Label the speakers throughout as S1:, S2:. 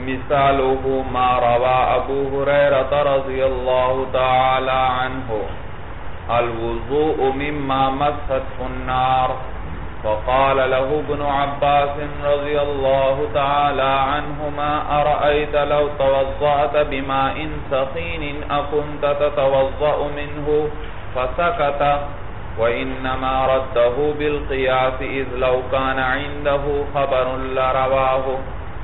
S1: مثاله ما روى ابو هريرة رضي الله تعالى عنه الوضوء مما مسته النار فقال له ابن عباس رضي الله تعالى عنهما أرأيت لو توضأت بماء سخين أكنت تتوضأ منه فسكت وإنما رده بالقياس إذ لو كان عنده خبر لرواه.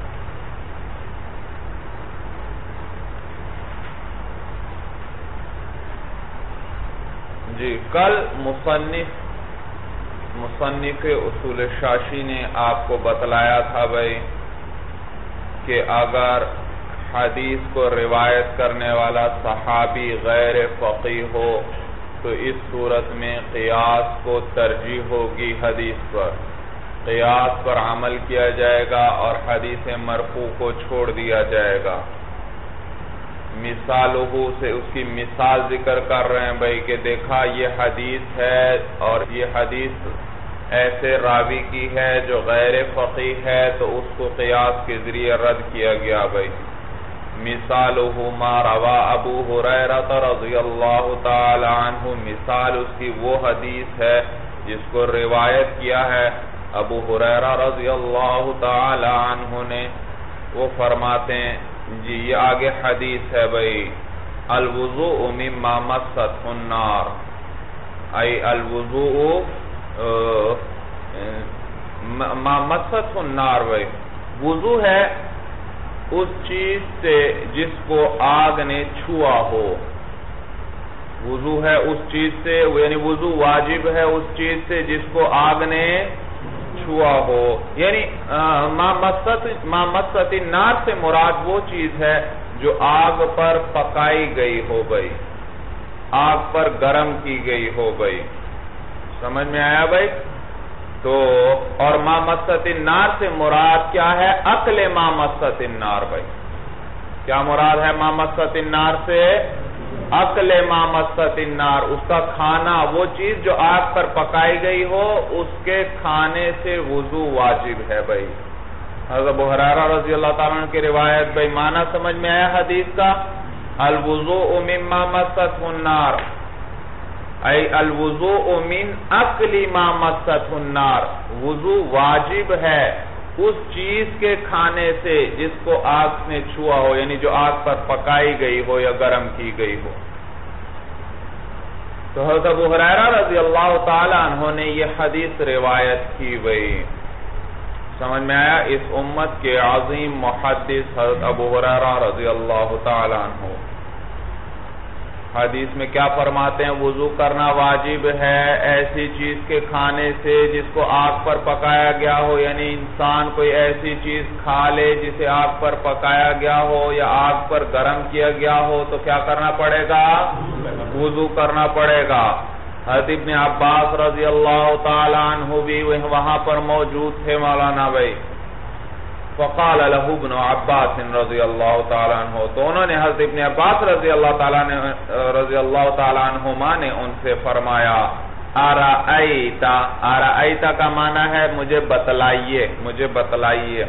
S1: جی کل مصنف اصول شاشی نے آپ کو بتلایا تھا بھائی کہ اگر حدیث کو روایت کرنے والا صحابی غیر فقیہ ہو تو اس صورت میں قیاس کو ترجیح ہوگی حدیث پر، قیاس پر عمل کیا جائے گا اور حدیث مرفوع کو چھوڑ دیا جائے گا. مثالہ سے اس کی مثال ذکر کر رہے ہیں بھائی کہ دیکھا یہ حدیث ہے اور یہ حدیث ایسے راوی کی ہے جو غیر فقیہ ہے تو اس کو قیاس کے ذریعے رد کیا گیا بھائی. مثالہ ما روا ابو ہریرہ رضی اللہ تعالی عنہ، مثال اس کی وہ حدیث ہے جس کو روایت کیا ہے ابو ہریرہ رضی اللہ تعالی عنہ نے. وہ فرماتے ہیں جی یہ آگے حدیث ہے بھئی الوضوء مما مست النار، ای الوضوء ما مست النار بھئی وضو ہے اس چیز سے جس کو آگ نے چھوا ہو. وضو ہے اس چیز سے، یعنی وضو واجب ہے اس چیز سے جس کو آگ نے چھوا ہو. یعنی ما مست النار سے مراد وہ چیز ہے جو آگ پر پکائی گئی ہو بھئی، آگ پر گرم کی گئی ہو بھئی. سمجھ میں آیا بھئی؟ تو اور ما مست النار سے مراد کیا ہے؟ اکل ما مست النار بھئی. کیا مراد ہے ما مست النار سے؟ اکل ما مست النار، اس کا کھانا، وہ چیز جو آگ پر پکائی گئی ہو اس کے کھانے سے وضو واجب ہے بھئی. حضرت ابو ہریرہ رضی اللہ تعالیٰ عنہ کی روایت بھئی معنی سمجھ میں آیا حدیث کا؟ الوضوء مما مست النار، ای الوضوء من اکل ما مست النار، وضو واجب ہے اس چیز کے کھانے سے جس کو آگ نے چھوا ہو، یعنی جو آگ پر پکائی گئی ہو یا گرم کی گئی ہو. تو حضرت ابو ہریرہ رضی اللہ تعالی عنہ نے یہ حدیث روایت کی بھئی. سمجھ میں آیا؟ اس امت کے عظیم محدث حضرت ابو ہریرہ رضی اللہ تعالی عنہ حدیث میں کیا فرماتے ہیں؟ وضو کرنا واجب ہے ایسی چیز کے کھانے سے جس کو آگ پر پکایا گیا ہو، یعنی انسان کوئی ایسی چیز کھا لے جسے آگ پر پکایا گیا ہو یا آگ پر گرم کیا گیا ہو تو کیا کرنا پڑے گا؟ وضو کرنا پڑے گا. حضرت ابن عباس رضی اللہ تعالی عنہ بھی وہاں پر موجود تھے مولانا بھائی. فقال له ابن عباس رضی اللہ تعالی عنہ، تو انہوں نے حضرت ابن عباس رضی اللہ تعالی عنہما نے ان سے فرمایا ارائیتا، ارائیتا کا معنی ہے مجھے بتلائیے، مجھے بتلائیے.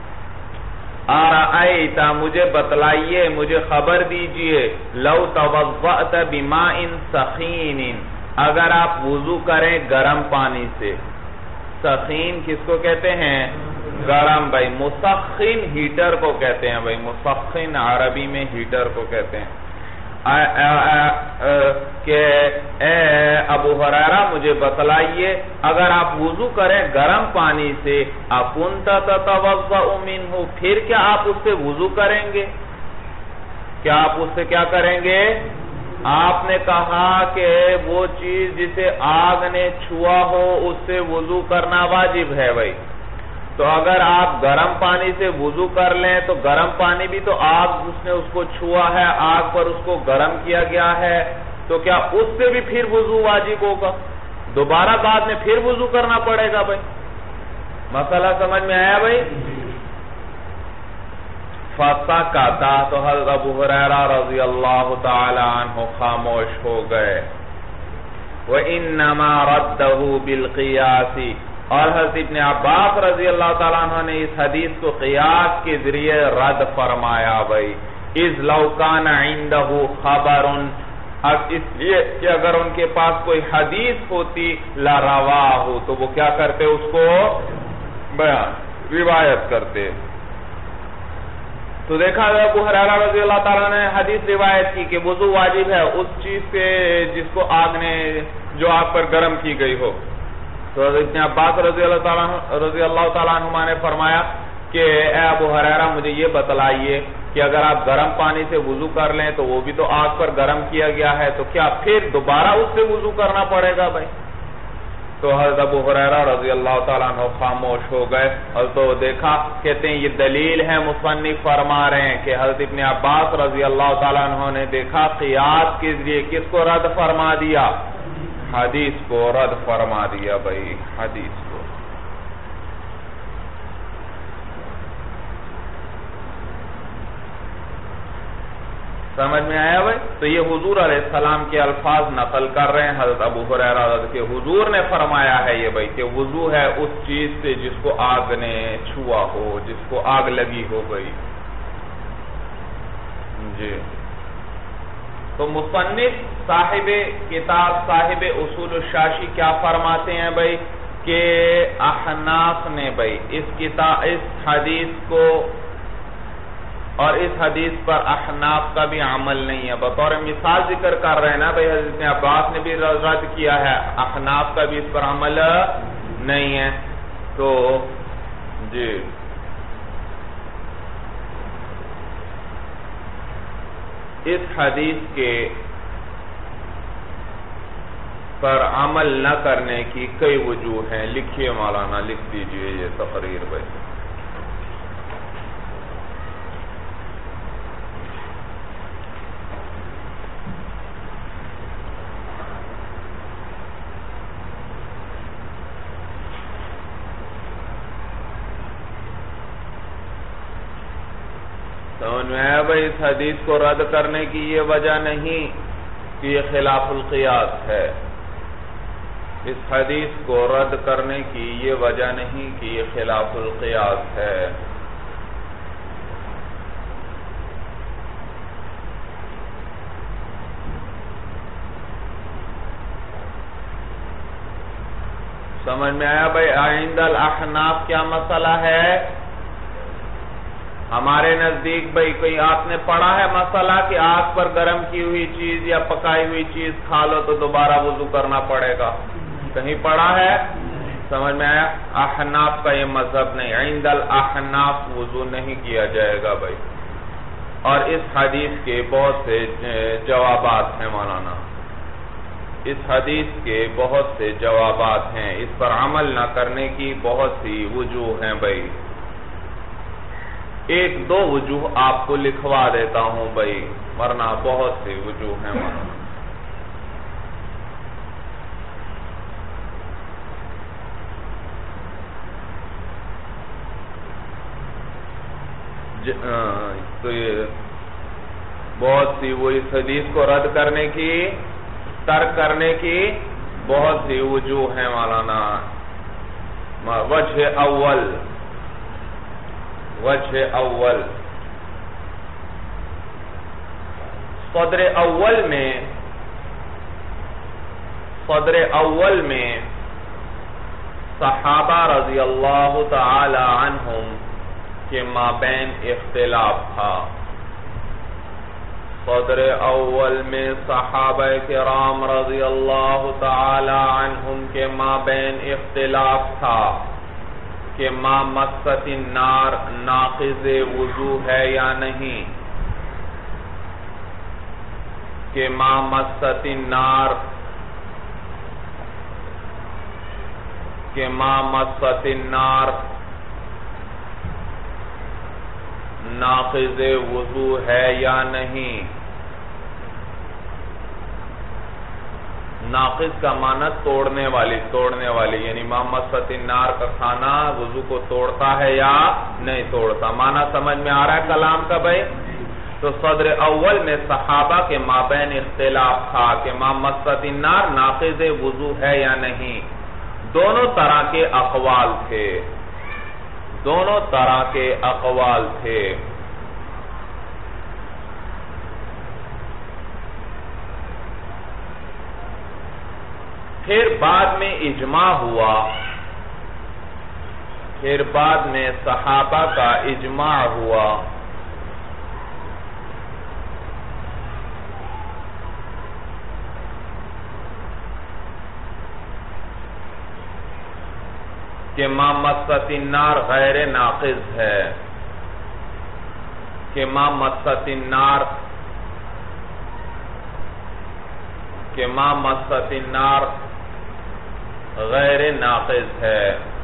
S1: ارائیتا مجھے بتلائیے، مجھے خبر دیجئے لو توضأت بماء سخین، اگر آپ وضو کریں گرم پانی سے. سخین کس کو کہتے ہیں؟ گرم بھائی. مسخن ہیٹر کو کہتے ہیں بھائی، مسخن عربی میں ہیٹر کو کہتے ہیں. کہ اے ابو ہریرہ مجھے بتلائیے اگر آپ وضو کریں گرم پانی سے اکنت تتوضأ منہ، پھر کیا آپ اس سے وضو کریں گے؟ کیا آپ اس سے کیا کریں گے؟ آپ نے کہا کہ وہ چیز جسے آگ نے چھوا ہو اس سے وضو کرنا واجب ہے بھائی. تو اگر آپ گرم پانی سے وضو کر لیں تو گرم پانی بھی تو آگ اس نے اس کو چھوا ہے، آگ پر اس کو گرم کیا گیا ہے، تو کیا اس سے بھی پھر وضو واجب ہوگا؟ دوبارہ بعد میں پھر وضو کرنا پڑے گا بھائی. مسئلہ سمجھ میں آیا بھائی؟ فَسَكَتَ، تو حضرت ابو ہریرہ رضی اللہ تعالی عنہ خاموش ہو گئے. وَإِنَّمَا رَدَّهُ بِالْقِيَاسِ، اور حضرت ابن عباس رضی اللہ تعالیٰ عنہ نے اس حدیث کو قیاس کے ذریعے رد فرمایا بھائی، اذ لو کان عندہ خبر، اب اس لیے کہ اگر ان کے پاس کوئی حدیث ہوتی لرواہ، تو وہ کیا کرتے، اس کو بیان روایت کرتے۔ تو دیکھا ابو ہریرہ رضی اللہ تعالیٰ نے حدیث روایت کی کہ وضو واجب ہے اس چیز سے جس کو جو آگ پر گرم کی گئی ہو۔ تو حضرت عباس رضی اللہ تعالیٰ عنہما نے فرمایا کہ اے ابو ہریرہ مجھے یہ بتلائیے کہ اگر آپ گرم پانی سے وضو کر لیں تو وہ بھی تو آگ پر گرم کیا گیا ہے، تو کیا پھر دوبارہ اس سے وضو کرنا پڑے گا بھائی؟ تو حضرت ابو ہریرہ رضی اللہ تعالیٰ عنہ خاموش ہو گئے، اور تو دیکھا، کہتے ہیں یہ دلیل ہے، مصنف فرما رہے ہیں کہ حضرت ابن عباس رضی اللہ تعالیٰ عنہ نے دیکھا قیاس کے ذریعے کس کو رد فرما دیا، حدیث کو رد فرما دیا بھائی، حدیث کو۔ سمجھ میں آیا بھائی؟ تو یہ حضور علیہ السلام کے الفاظ نقل کر رہے ہیں حضرت ابو ہریرہ کہ حضور نے فرمایا ہے یہ بھائی کہ وضو ہے اس چیز سے جس کو آگ نے چھوا ہو، جس کو آگ لگی ہو گئی جی۔ تو مصنف صاحب کتاب صاحب اصول الشاشی کیا فرماتے ہیں بھائی کہ احناف نے بھائی اس حدیث کو اور اس حدیث پر احناف کا بھی عمل نہیں ہے، بطور مثال ذکر کر رہے ہیں نا بھائی، حضرت عباس نے بھی رد کیا ہے، احناف کا بھی اس پر عمل نہیں ہے۔ تو جی اس حدیث کے پر عمل نہ کرنے کی کئی وجوہ ہیں، لکھیے مولانا، لکھ دیجئے یہ تقریر بھائی۔ سمجھ میں آیا بھائی؟ اس حدیث کو رد کرنے کی یہ وجہ نہیں کہ یہ خلاف القیاس ہے، اس حدیث کو رد کرنے کی یہ وجہ نہیں کہ یہ خلاف القیاس ہے۔ سمجھ میں آیا بھائی؟ عند الاحناف کیا مسئلہ ہے؟ ہمارے نزدیک بھائی کوئی آپ نے پڑھا ہے مسئلہ کہ آگ پر گرم کی ہوئی چیز یا پکائی ہوئی چیز کھا لو تو دوبارہ وضو کرنا پڑے گا؟ کہیں پڑھا ہے؟ سمجھ میں آیا؟ احناف کا یہ مذہب نہیں، عند الاحناف وضو نہیں کیا جائے گا بھائی۔ اور اس حدیث کے بہت سے جوابات ہیں مولانا، اس حدیث کے بہت سے جوابات ہیں، اس پر عمل نہ کرنے کی بہت سی وجوہ ہیں بھائی۔ ایک دو وجوہ آپ کو لکھوا دیتا ہوں بھائی، ورنہ بہت سی وجوہ ہیں مولانا۔ تو یہ بہت سی وہ اس حدیث کو رد کرنے کی، ترک کرنے کی بہت سی وجوہ ہیں مولانا۔ وجہ اول صدر اول میں صحابہ رضی اللہ تعالی عنہم کے مابین اختلاف تھا۔ صدر اول میں صحابہ کرام رضی اللہ تعالی عنہم کے مابین اختلاف تھا کہ ما مست النار ناقض وضو ہے یا نہیں، کہ ما مست النار ناقض وضو ہے یا نہیں۔ ناقض کا معنی توڑنے والی یعنی ما مست النار کا کھانا وضو کو توڑتا ہے یا نہیں توڑتا، معنی سمجھ میں آ رہا ہے کلام کا بھائی؟ تو صدر اول میں صحابہ کے مابین اختلاف تھا کہ ما مست النار ناقض وضو ہے یا نہیں۔ دونوں طرح کے اقوال تھے، دونوں طرح کے اقوال تھے۔ پھر بعد میں اجماع ہوا، پھر بعد میں صحابہ کا اجماع ہوا کہ ما مست النار غیر ناقض ہے، کہ ما مست النار غیر ناقض ہے۔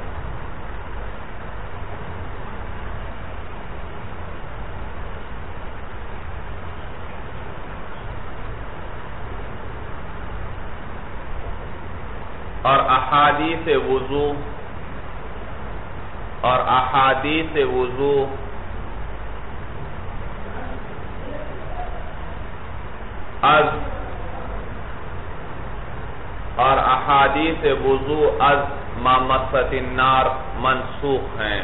S1: اور احادیث وضو از ما مست النار منسوخ ہیں،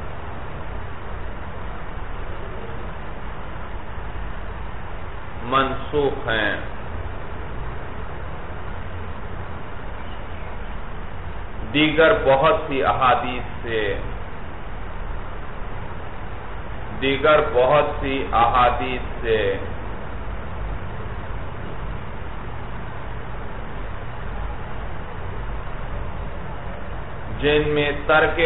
S1: منسوخ ہیں۔ دیگر بہت سی احادیث سے جن میں ترک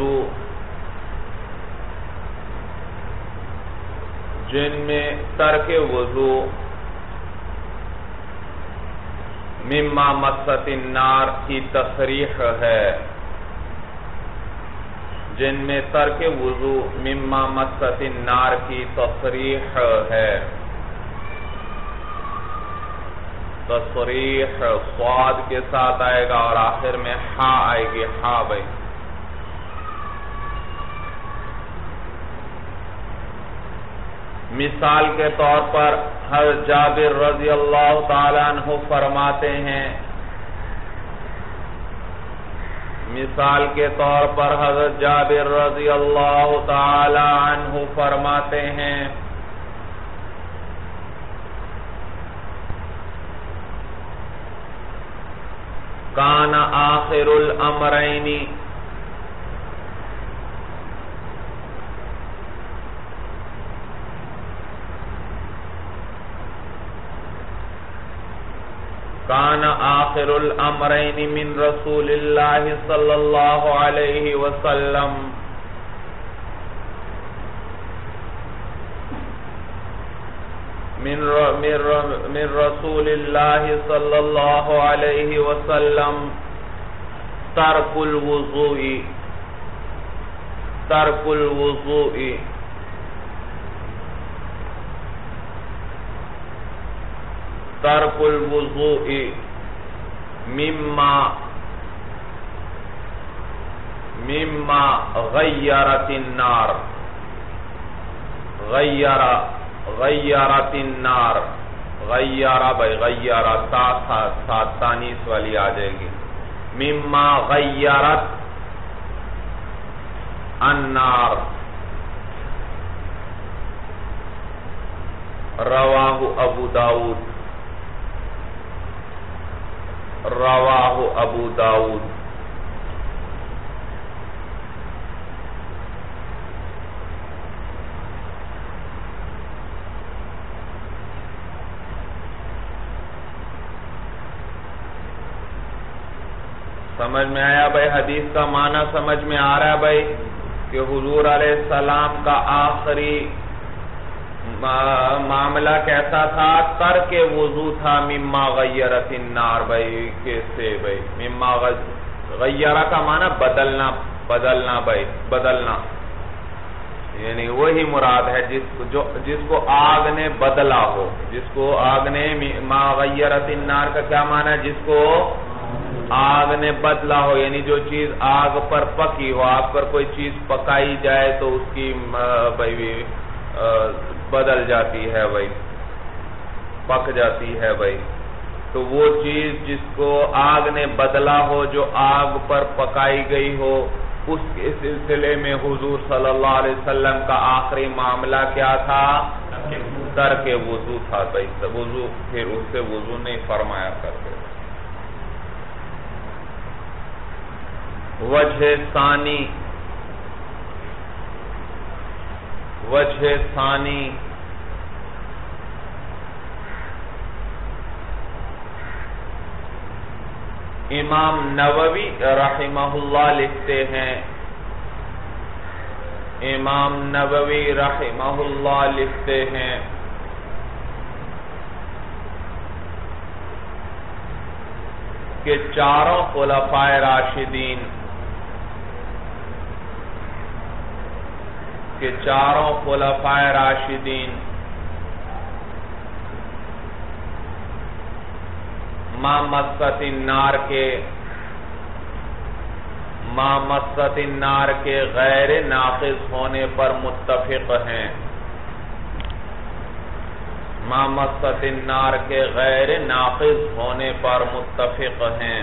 S1: وضو مما مست النار کی تصریح ہے، جن میں ترک وضو مما مست النار کی تصریح ہے۔ تصریح صاد کے ساتھ آئے گا اور آخر میں ہا آئے گی، ہا بھائی۔ مثال کے طور پر حضرت جابر رضی اللہ تعالیٰ عنہ فرماتے ہیں، مثال کے طور پر حضرت جابر رضی اللہ تعالیٰ عنہ فرماتے ہیں کان آخر الامرین کان آخر الامرین من رسول اللہ صلی اللہ علیہ وسلم من رسول اللہ صلی اللہ علیہ وسلم ترک الوضوء مما غیرت النار غیرت النار غیرہ بھائی غیرہ ساتھ تانیس والی آ جائے گی مما غیرت النار رواہ ابو داؤد سمجھ میں آیا بھائی؟ حدیث کا معنی سمجھ میں آ رہا ہے بھائی کہ حضور علیہ السلام کا آخری معاملہ کیسا تھا؟ ترک وضو تھا مما غیرت النار بھائی کیسے بھائی؟ مما غیرہ کا معنی بدلنا بھائی، بدلنا، یعنی وہی مراد ہے جس کو آگ نے بدلا ہو، جس کو آگ نے ما غیرت النار کا کیا معنی ہے؟ جس کو آگ نے بدلا ہو، یعنی جو چیز آگ پر پکی ہو، آگ پر کوئی چیز پکائی جائے تو اس کی بھائی بدل جاتی ہے بھائی، پک جاتی ہے بھائی، تو وہ چیز جس کو آگ نے بدلا ہو، جو آگ پر پکائی گئی ہو، اس کے سلسلے میں حضور صلی اللہ علیہ وسلم کا آخری معاملہ کیا تھا؟ ترک وضو تھا بھائی، وضو پھر اس سے وضو نہیں فرمایا کرتے۔ وجہ ثانی امام نووی رحمہ اللہ لکھتے ہیں، امام نووی رحمہ اللہ لکھتے ہیں کہ چاروں خلفاء راشدین ما مست النار کے غیر ناقض ہونے پر متفق ہیں، ما مست النار کے غیر ناقض ہونے پر متفق ہیں۔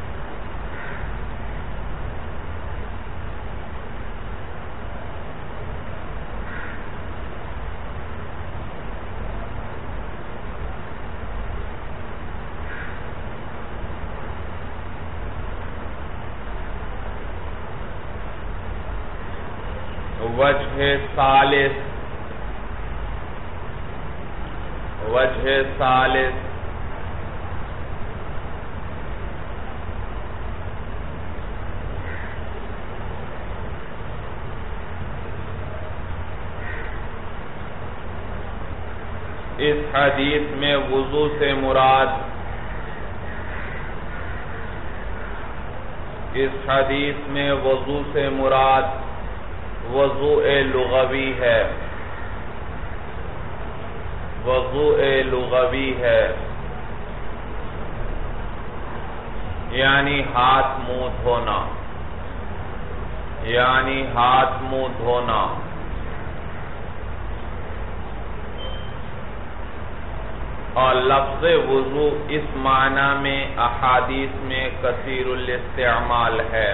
S1: وجہ ثالث اس حدیث میں وضو سے مراد وضوء لغوی ہے، یعنی ہاتھ منہ دھونا، اور لفظ وضو اس معنی میں احادیث میں کثیر الاستعمال ہے،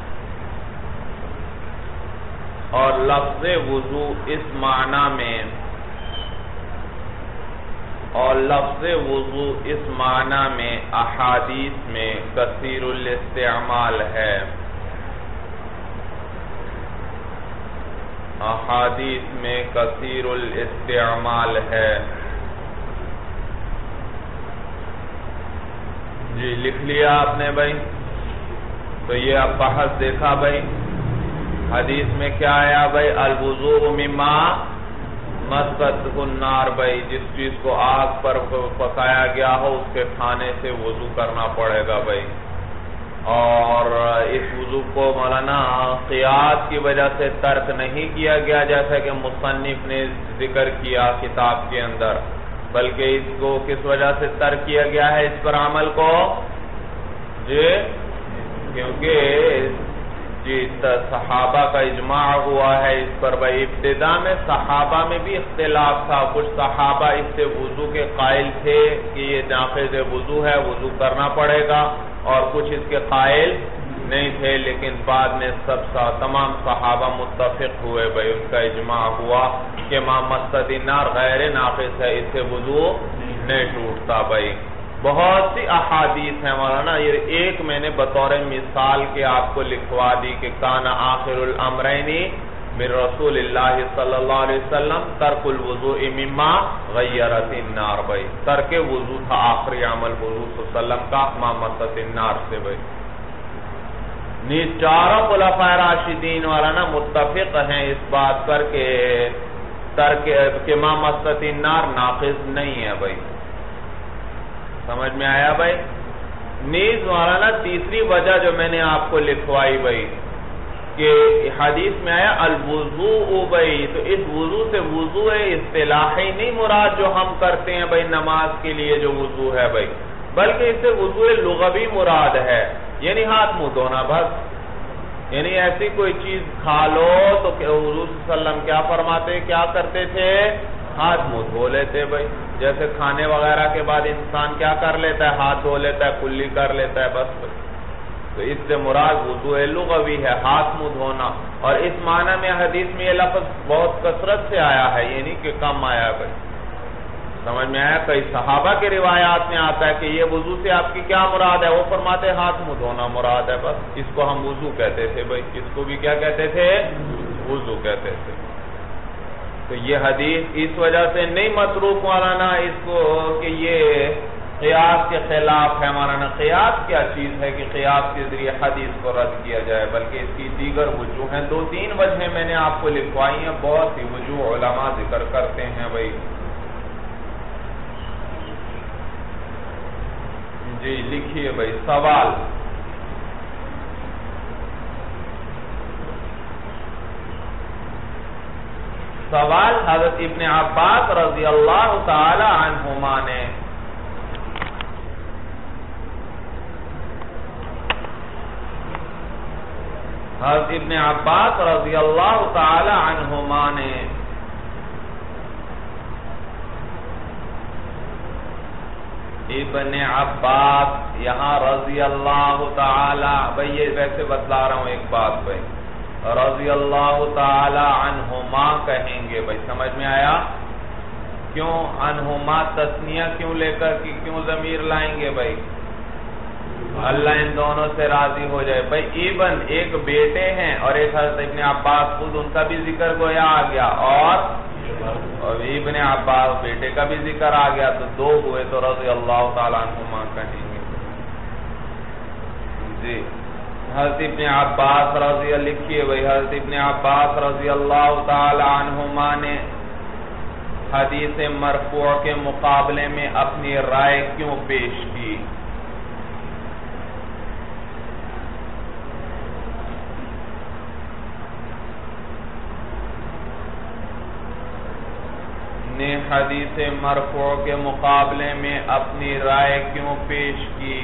S1: اور لفظ وضو اس معنی میں احادیث میں کثیر الاستعمال ہے، جی لکھ لیا آپ نے بھائی؟ تو یہ اب بحث دیکھا بھائی، حدیث میں کیا آیا بھائی؟ الوضوء مما مست النار، بھائی جس چیز کو آگ پر پکایا گیا ہو اس کے کھانے سے وضو کرنا پڑے گا بھائی۔ اور اس وضو کو مولانا قیاس کی وجہ سے ترک نہیں کیا گیا جیسا کہ مصنف نے ذکر کیا کتاب کے اندر، بلکہ اس کو کس وجہ سے ترک کیا گیا ہے اس پر عمل کو؟ جی کیونکہ صحابہ کا اجماع ہوا ہے اس پر بھائی۔ ابتدا میں صحابہ میں بھی اختلاف تھا، کچھ صحابہ اس سے وضو کے قائل تھے کہ یہ ناقض وضو ہے، وضو کرنا پڑے گا، اور کچھ اس کے قائل نہیں تھے، لیکن بعد میں تمام صحابہ متفق ہوئے بھائی، ان کا اجماع ہوا کہ ما مست النار غیر ناقص ہے، اس سے وضو نہیں ٹوٹتا بھائی۔ بہت سی احادیث ہیں مولانا، یہ ایک میں نے بطور مثال کے آپ کو لکھوا دی کہ کان آخر الامرین من رسول اللہ صلی اللہ علیہ وسلم ترک الوضوء مما غیرت النار بھائی، ترک وضو تھا آخری عمل حضور صلی اللہ علیہ وسلم کا ما مست النار سے بھائی۔ نیز چاروں خلفاء راشدین مولانا متفق ہیں اس بات پر کہ ترک ما مست النار ناقض نہیں ہے بھائی، سمجھ میں آیا بھائی؟ نیز مولانا تیسری وجہ جو میں نے آپ کو لکھوائی بھائی کہ حدیث میں آیا الوضوء بھائی، تو اس وضو سے وضو اصطلاحی نہیں مراد جو ہم کرتے ہیں بھائی نماز کے لیے جو وضو ہے بھائی، بلکہ اس سے وضو لغوی مراد ہے، یعنی ہاتھ منہ دھونا بس، یعنی ایسی کوئی چیز کھا لو تو حضور صلی اللہ علیہ وسلم کیا فرماتے، کیا کرتے تھے؟ ہاتھ منہ دھو لیتے بھائی۔ جیسے کھانے وغیرہ کے بعد انسان کیا کر لیتا ہے؟ ہاتھ دھو لیتا ہے، کلی کر لیتا ہے، بس. تو اس سے مراد وضو لغوی ہے، ہاتھ منہ دھونا. اور اس معنی میں حدیث میں یہ لفظ بہت کثرت سے آیا ہے، یہ نہیں کہ کم آیا ہے. سمجھ میں آیا؟ کئی صحابہ کے روایات میں آتا ہے کہ یہ وضو سے آپ کی کیا مراد ہے؟ وہ فرماتے ہیں ہاتھ منہ دھونا مراد ہے، بس. اس کو ہم وضو کہتے تھے بھائی، اس کو بھی کیا کہتے تھے؟ وضو کہتے تھے. تو یہ حدیث اس وجہ سے نہیں متروک مولانا اس کو کہ یہ قیاس کے خلاف ہے. مولانا قیاس کیا چیز ہے کہ قیاس کے ذریعے حدیث کو رد کیا جائے، بلکہ اس کی دیگر وجوہ ہیں. 2-3 وجہیں میں نے آپ کو لکھوائی ہیں، بہت سی وجوہ علماء ذکر کرتے ہیں بھائی. جی لکھیے بھائی. سوال حضرت ابن عباس رضی اللہ تعالی عنہما نے ابن عباس یہاں رضی اللہ تعالی، بھئی یہ ویسے بتلا رہا ہوں ایک بات بھئی، رضی اللہ تعالی عنہما کہیں گے بھئی. سمجھ میں آیا؟ کیوں عنہما تثنیہ کیوں لے کر کی کیوں ضمیر لائیں گے بھئی؟ اللہ ان دونوں سے راضی ہو جائے. بھئی ابن ایک بیٹے ہیں اور ایک حضرت ابن عباس خود، ان کا بھی ذکر گویا آ گیا، اور ابن عباس بیٹے کا بھی ذکر آ گیا، تو 2 ہوئے، تو رضی اللہ تعالی عنہما کہیں گے. جی حضرت ابن عباس رضی اللہ، لکھیے بھئی، حضرت ابن عباس رضی اللہ تعالی عنہما نے حدیث مرفوع کے مقابلے میں اپنی رائے کیوں پیش کی؟ نے حدیث مرفوع کے مقابلے میں اپنی رائے کیوں پیش کی؟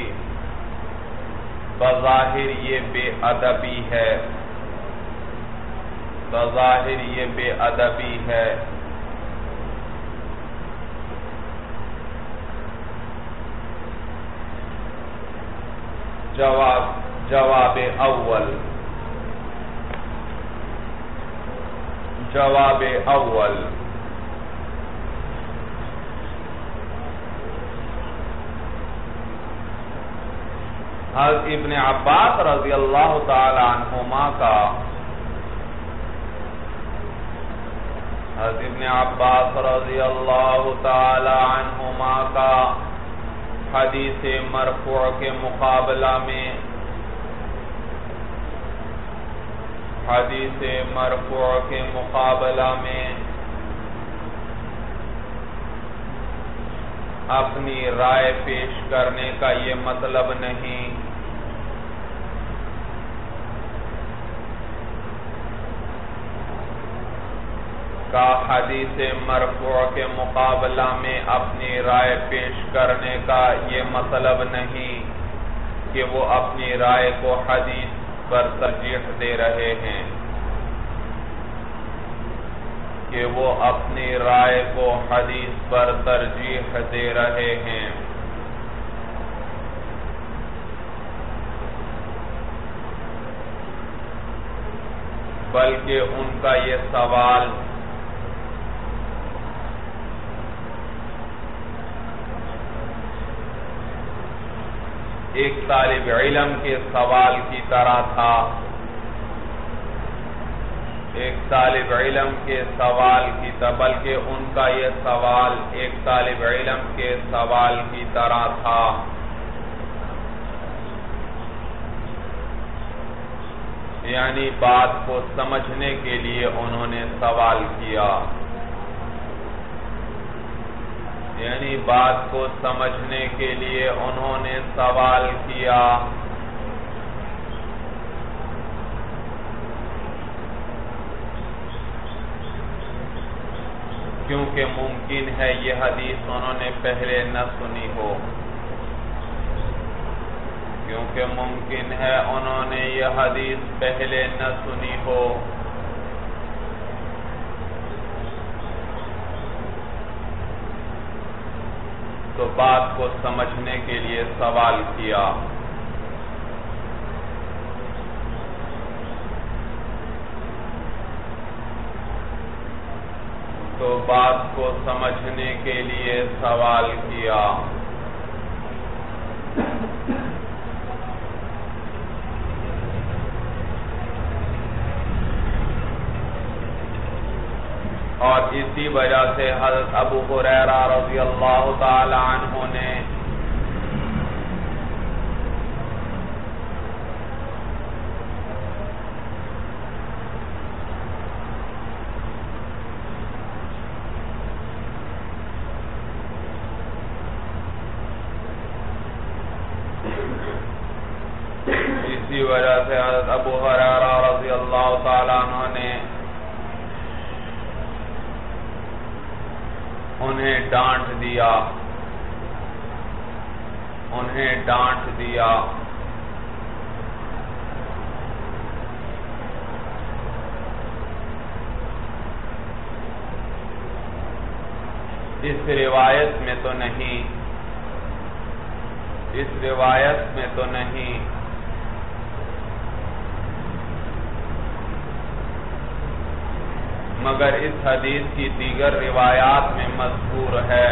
S1: بظاہر یہ بے ادبی ہے، بظاہر یہ بے ادبی ہے. جواب اول حضرت ابن عباس رضی اللہ تعالی عنہما کا، حضرت ابن عباس رضی اللہ تعالی عنہما کا حدیث مرفوع کے مقابلہ میں، حدیث مرفوع کے مقابلہ میں اپنی رائے پیش کرنے کا یہ مطلب نہیں کا حدیث مرفوع کے مقابلہ میں اپنی رائے پیش کرنے کا یہ مطلب نہیں کہ وہ اپنی رائے کو حدیث پر ترجیح دے رہے ہیں، کہ وہ اپنی رائے کو حدیث پر ترجیح دے رہے ہیں. بلکہ ان کا یہ سوال ایک طالب علم کے سوال کی طرح تھا، ایک طالب علم کے سوال کی طرح، بلکہ ان کا یہ سوال ایک طالب علم کے سوال کی طرح تھا. یعنی بات کو سمجھنے کے لیے انہوں نے سوال کیا، یعنی بات کو سمجھنے کے لیے انہوں نے سوال کیا. کیونکہ ممکن ہے یہ حدیث انہوں نے پہلے نہ سنی ہو، کیونکہ ممکن ہے انہوں نے یہ حدیث پہلے نہ سنی ہو. تو بات کو سمجھنے کے لیے سوال کیا. تو بات کو سمجھنے کے لیے سوال کیا. اور اسی وجہ سے حضرت ابو ہریرہ رضی اللہ تعالی عنہ نے حضرت ابو ہریرہ رضی اللہ تعالی عنہ نے انہیں ڈانٹ دیا. اس روایت میں تو نہیں مگر اس حدیث کی دیگر روایات میں مذکور ہے.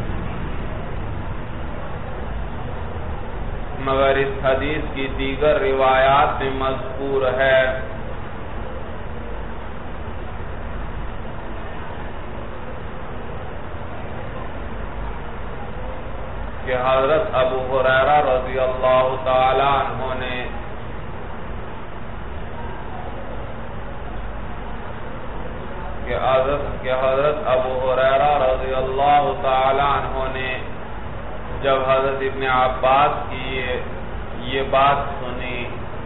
S1: کہ حضرت ابو ہریرہ رضی اللہ تعالی عنہ نے حضرت ابو ہریرہ رضی اللہ تعالی عنہ نے جب حضرت ابن عباس کی یہ بات سنی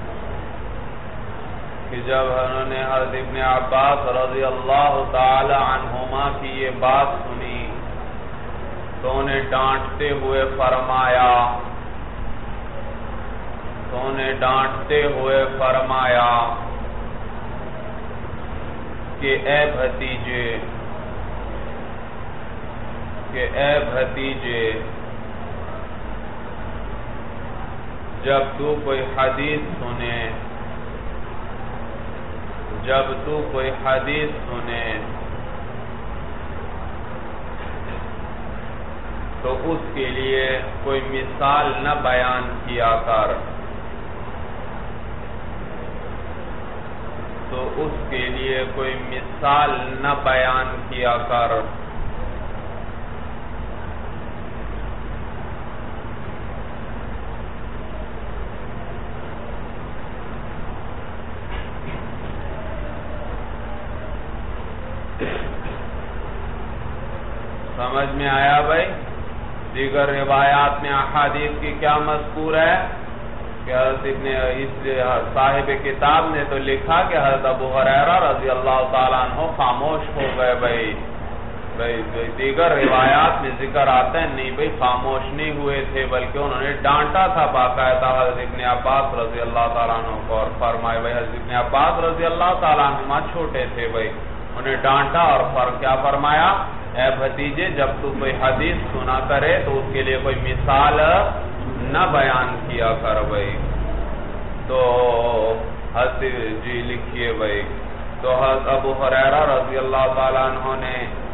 S1: کہ جب انہوں نے حضرت ابن عباس رضی اللہ تعالی عنہما کی یہ بات سنی تو انہیں ڈانٹتے ہوئے فرمایا کہ اے بھتیجے جب تو کوئی حدیث سنے تو اس کے لیے کوئی مثال نہ بیان کیا کر. سمجھ میں آیا بھائی؟ دیگر روایات میں احادیث کی کیا مذکور ہے کہ صاحب کتاب نے تو لکھا کہ حضرت ابو ہریرہ رضی اللہ تعالیٰ عنہ خاموش ہو گئے. بھائی دیگر روایات میں ذکر آتا ہے نہیں بھائی خاموش نہیں ہوئے تھے بلکہ انہوں نے ڈانٹا تھا باقاعدہ حضرت ابن عباس رضی اللہ تعالیٰ عنہ کو. اور فرمائے بھائی حضرت ابن عباس رضی اللہ تعالیٰ عنہ چھوٹے تھے بھائی, انہیں ڈانٹا اور کیا فرمایا, اے بھتیجے جب تو کوئی حدیث سنا کرے تو اس کے لیے کوئی مثال نہ بیان کیا کر بھائی. تو حضرت جی لکھیے بھائی, تو حضرت ابو ہریرہ رضی اللہ تعالیٰ عنہ نے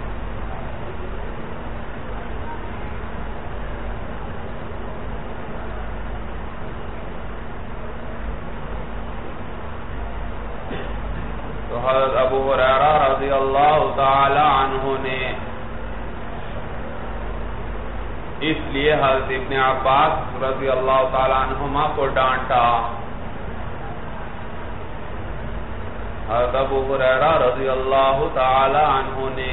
S1: حضرت ابو ہریرہ رضی اللہ تعالی عنہ نے اس لیے حضرت ابن عباس رضی اللہ تعالی عنہما کو ڈانٹا. حضرت ابو ہریرہ رضی اللہ تعالی عنہ نے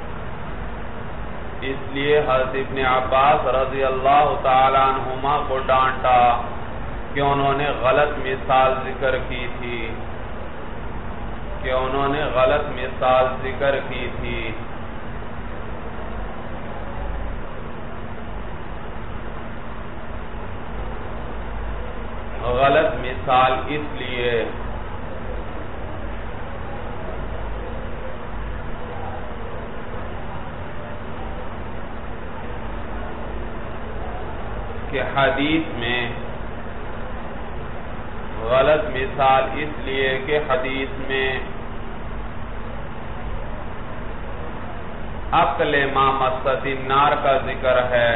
S1: اس لیے حضرت ابن عباس رضی اللہ تعالی عنہما کو ڈانٹا کہ انہوں نے غلط مثال ذکر کی تھی, غلط مثال اس لیے کہ حدیث میں غلط مثال اس لیے کہ حدیث میں اکل ما مست النار کا ذکر ہے،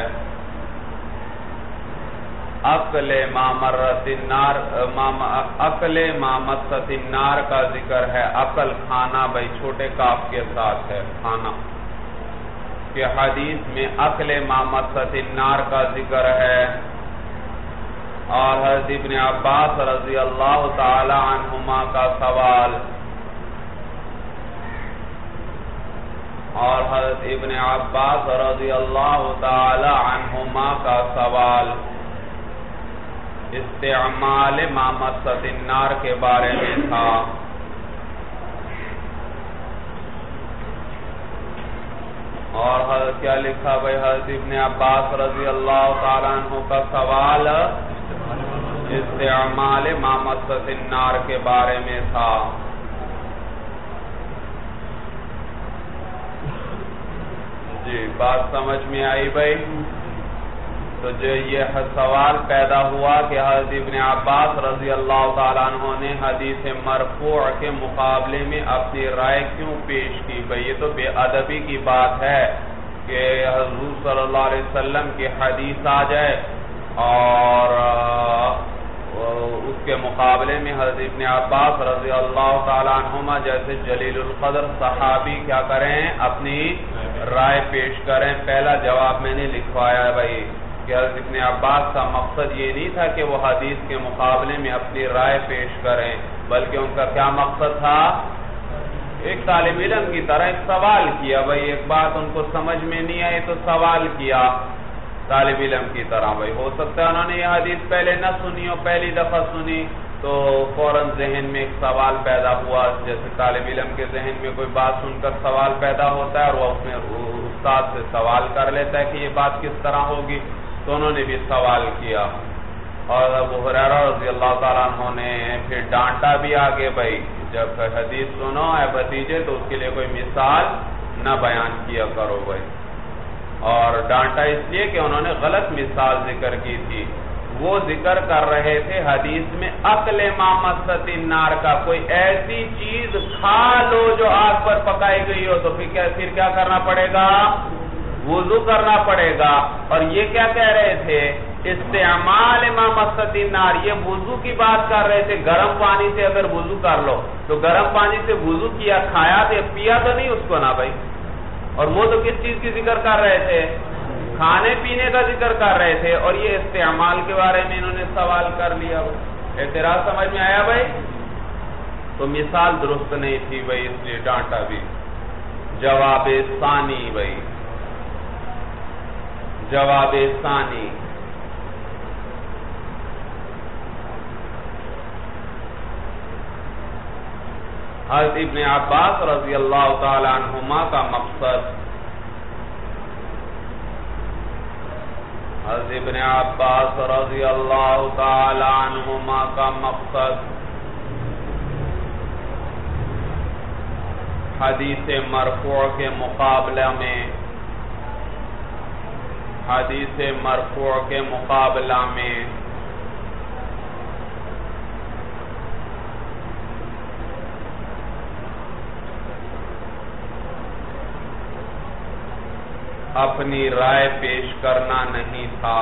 S1: اکل ما مست النار کا ذکر ہے، عقل کھانا بھائی چھوٹے کاف کے ساتھ ہے کھانا، کہ حدیث میں اکل ما مست النار کا ذکر ہے، اور حضرت ابن عباس رضی اللہ تعالی عنہما کا سوال، اور حضرت ابن عباس رضی اللہ تعالی عنہما کا سوال استعمال ما مست النار کے بارے میں تھا۔ اور حضرت کیا لکھا بھائی؟ حضرت ابن عباس رضی اللہ تعالیٰ عنہ کا سوال استعمال ما مست النار کے بارے میں تھا۔ جی بات سمجھ میں آئی بھائی؟ تو جو یہ سوال پیدا ہوا کہ حضرت ابن عباس رضی اللہ تعالیٰ عنہ نے حدیث مرفوع کے مقابلے میں اپنی رائے کیوں پیش کی؟ بھئی یہ تو بے ادبی کی بات ہے کہ حضور صلی اللہ علیہ وسلم کی حدیث آ جائے اور اس کے مقابلے میں حضرت ابن عباس رضی اللہ تعالیٰ عنہما جیسے جلیل القدر صحابی کیا کریں؟ اپنی رائے پیش کریں۔ پہلا جواب میں نے لکھوایا ہے بھائی کہ حضرت ابن عباس کا مقصد یہ نہیں تھا کہ وہ حدیث کے مقابلے میں اپنی رائے پیش کریں، بلکہ ان کا کیا مقصد تھا؟ ایک طالب علم کی طرح ایک سوال کیا بھائی، ایک بات ان کو سمجھ میں نہیں آئی تو سوال کیا طالب علم کی طرح بھائی۔ ہو سکتا ہے انہوں نے یہ حدیث پہلے نہ سنی ہو، پہلی دفعہ سنی تو فوراً ذہن میں ایک سوال پیدا ہوا، جیسے طالب علم کے ذہن میں کوئی بات سن کر سوال پیدا ہوتا ہے اور وہ اپنے استاد سے سوال کر لیتا ہے کہ یہ بات کس طرح ہوگی، تو انہوں نے بھی سوال کیا، اور ابو ہریرہ رضی اللہ تعالیٰ عنہ نے پھر ڈانٹا بھی آگے بھائی جب حدیث سنو اے بھتیجے تو اس کے لیے کوئی مثال نہ بیان کیا کرو بھائی، اور ڈانٹا اس لیے کہ انہوں نے غلط مثال ذکر کی تھی۔ وہ ذکر کر رہے تھے حدیث میں اکل ما مست النار کا، کوئی ایسی چیز کھا لو جو آگ پر پکائی گئی ہو تو پھر کیا کرنا پڑے گا؟ وضو کرنا پڑے گا۔ اور یہ کیا کہہ رہے تھے؟ استعمال ما مست النار، یہ وضو کی بات کر رہے تھے۔ گرم پانی سے اگر وضو کر لو تو گرم پانی سے وضو کیا، کھایا تو پیا تو نہیں اس کو نا بھائی، اور وہ تو کس چیز کی ذکر کر رہے تھے؟ کھانے پینے کا ذکر کر رہے تھے، اور یہ استعمال کے بارے میں انہوں نے سوال کر لیا۔ اعتراض سمجھ میں آیا بھائی؟ تو مثال درست نہیں تھی بھائی، اس لیے ڈانٹا بھی۔ جواب ثانی بھائی، جواب ثانی، حضرت ابن عباس رضی اللہ تعالی عنہما کا مقصد، حضرت ابن عباس رضی اللہ تعالی عنہما کا مقصد حدیث مرفوع کے مقابلہ میں، حدیث مرفوع کے مقابلہ میں اپنی رائے پیش کرنا نہیں تھا۔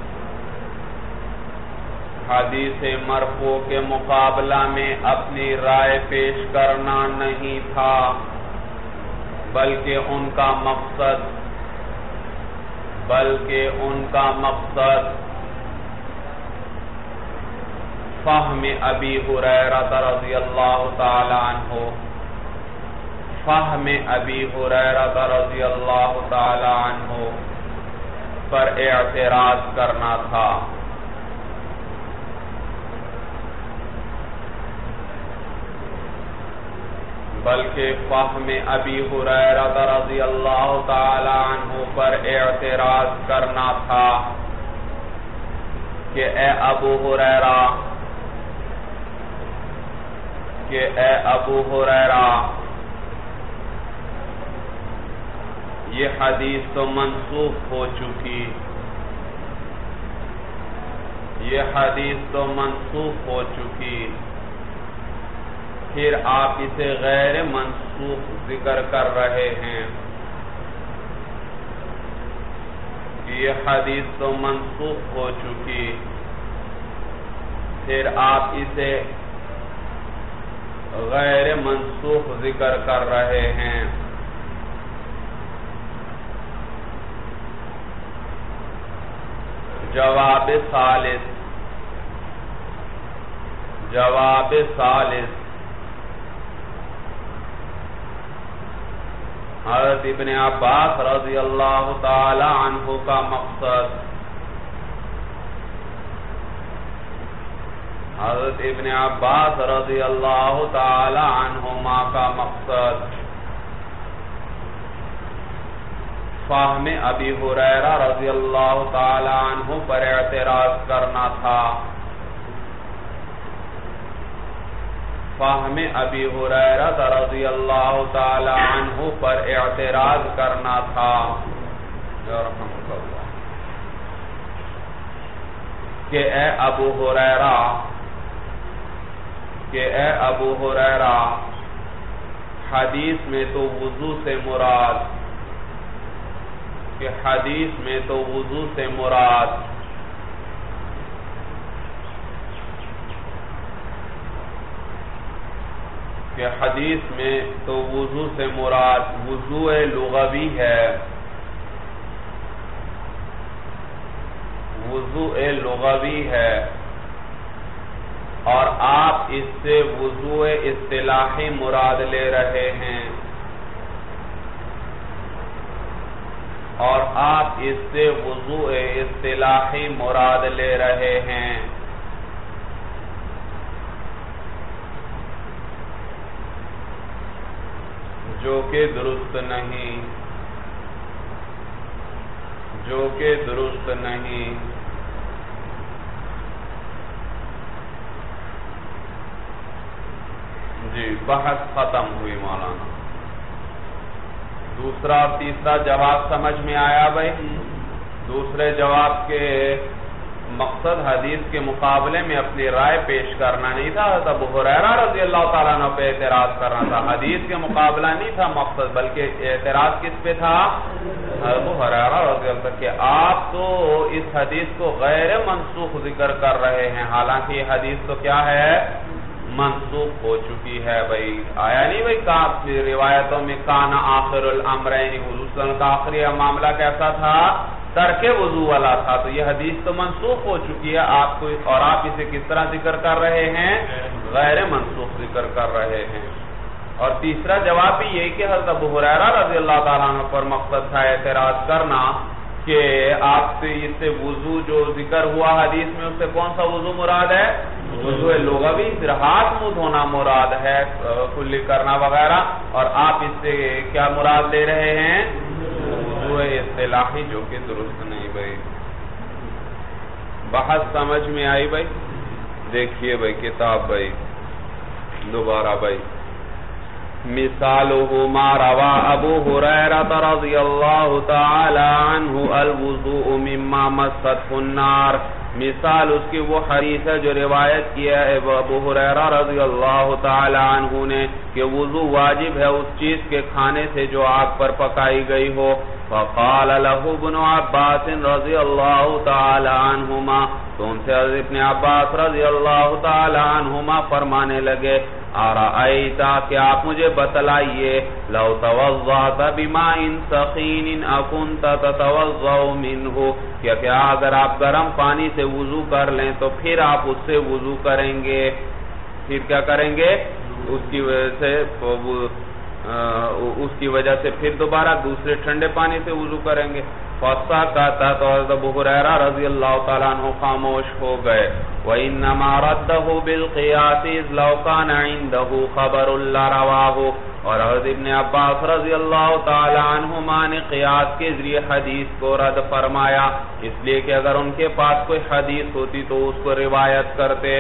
S1: حدیث مرفوع کے مقابلہ میں اپنی رائے پیش کرنا نہیں تھا، بلکہ ان کا مقصد فہم ابی ہریرہ رضی اللہ تعالی عنہ، فہم ابی ہریرہ رضی اللہ تعالی عنہ پر اعتراض کرنا تھا۔ بلکہ فہم ابی ہریرہ رضی اللہ تعالی عنہ پر اعتراض کرنا تھا کہ اے ابو ہریرہ، یہ حدیث تو منسوخ ہو چکی، یہ حدیث تو منسوخ ہو چکی، پھر آپ اسے غیر منسوخ ذکر کر رہے ہیں. یہ حدیث تو منسوخ ہو چکی، پھر آپ اسے غیر منسوخ ذکر کر رہے ہیں. جواب ثالث حضرت ابن عباس رضی اللہ تعالی عنہ کا مقصد، حضرت ابن عباس رضی اللہ تعالی عنہما کا مقصد فہم ابی ہریرہ رضی اللہ تعالی عنہ پر اعتراض کرنا تھا. فہم ابی ہریرہ رضی اللہ تعالی عنہ پر اعتراض کرنا تھا کہ اے ابو ہریرہ حدیث میں تو وضو سے مراد، کہ حدیث میں تو وضو سے مراد وضو لغوی ہے، وضو لغوی ہے، اور آپ اس سے وضو اصطلاحی مراد لے رہے ہیں، اور آپ اس سے وضو اصطلاحی مراد لے رہے ہیں. جو کہ درست نہیں. جی بحث ختم ہوئی مولانا. دوسرا اور تیسرا جواب سمجھ میں آیا بھائی؟ دوسرے جواب کے مقصد حدیث کے مقابلے میں اپنی رائے پیش کرنا نہیں تھا، ابو ہریرہ رضی اللہ تعالیٰ عنہ پہ اعتراض کرنا تھا. حدیث کے مقابلہ نہیں تھا مقصد، بلکہ اعتراض کس پہ تھا؟ ابو ہریرہ رضی اللہ عنہ کہ آپ تو اس حدیث کو غیر منسوخ ذکر کر رہے ہیں، حالانکہ یہ حدیث تو کیا ہے؟ منسوخ ہو چکی ہے. بھائی آیا نہیں بھائی روایتوں میں کان آخر الامرین، حضور صلی اللہ علیہ وسلم کا آخری معاملہ کیسا تھا؟ ترک وضو والا تھا. تو یہ حدیث تو منسوخ ہو چکی ہے آپ کو، اور آپ اسے کس طرح ذکر کر رہے ہیں؟ غیر منسوخ ذکر کر رہے ہیں. اور تیسرا جواب بھی یہی کہ حضرت ابو ہریرہ رضی اللہ تعالیٰ عنہ پر مقصد تھا اعتراض کرنا کہ آپ سے اس سے وضو جو ذکر ہوا حدیث میں، اس سے کون سا وضو مراد ہے؟ وضو لغوی، پھر ہاتھ منہ دھونا مراد ہے، کلی کرنا وغیرہ، اور آپ اس سے کیا مراد لے رہے ہیں؟ وضو اصطلاحی، جو کہ درست نہیں. بھائی بحث سمجھ میں آئی بھائی؟ دیکھیے بھائی کتاب بھائی دوبارہ بھائی. مثالہ ما روا ابو ہریرہ رضی اللہ تعالی عنہ الوضوء مما مست النار. مثال اس کی وہ حدیث ہے جو روایت کیا ہے ابو ہریرہ رضی اللہ تعالی عنہ نے کہ وضو واجب ہے اس چیز کے کھانے سے جو آگ پر پکائی گئی ہو. فقال له ابن عباس رضی اللہ تعالی عنہما، تو ان سے حضرت ابن عباس رضی اللہ تعالی عنہما فرمانے لگے ارائیتا کہ آپ مجھے بتلائیے لو توضعت بماء سخین اکنت تتوضع منہ، کیا اگر آپ گرم پانی سے وضو کر لیں تو پھر آپ اس سے وضو کریں گے؟ پھر کیا کریں گے؟ اس کی وجہ سے پھر دوبارہ دوسرے ٹھنڈے پانی سے وضو کریں گے. فسکت، تو حضرت ابو ہریرہ رضی اللہ تعالیٰ عنہ خاموش ہو گئے. وَإِنَّمَا رَدَّهُ بِالْقِيَاسِ إِذْ لَوْ كَانَ عِنْدَهُ خَبَرٌ لَرَوَاهُ. اور حضرت ابن عباس رضی اللہ تعالیٰ عنہما نے قیاس کے ذریعے حدیث کو رد فرمایا، اس لیے کہ اگر ان کے پاس کوئی حدیث ہوتی تو اس کو روایت کرتے.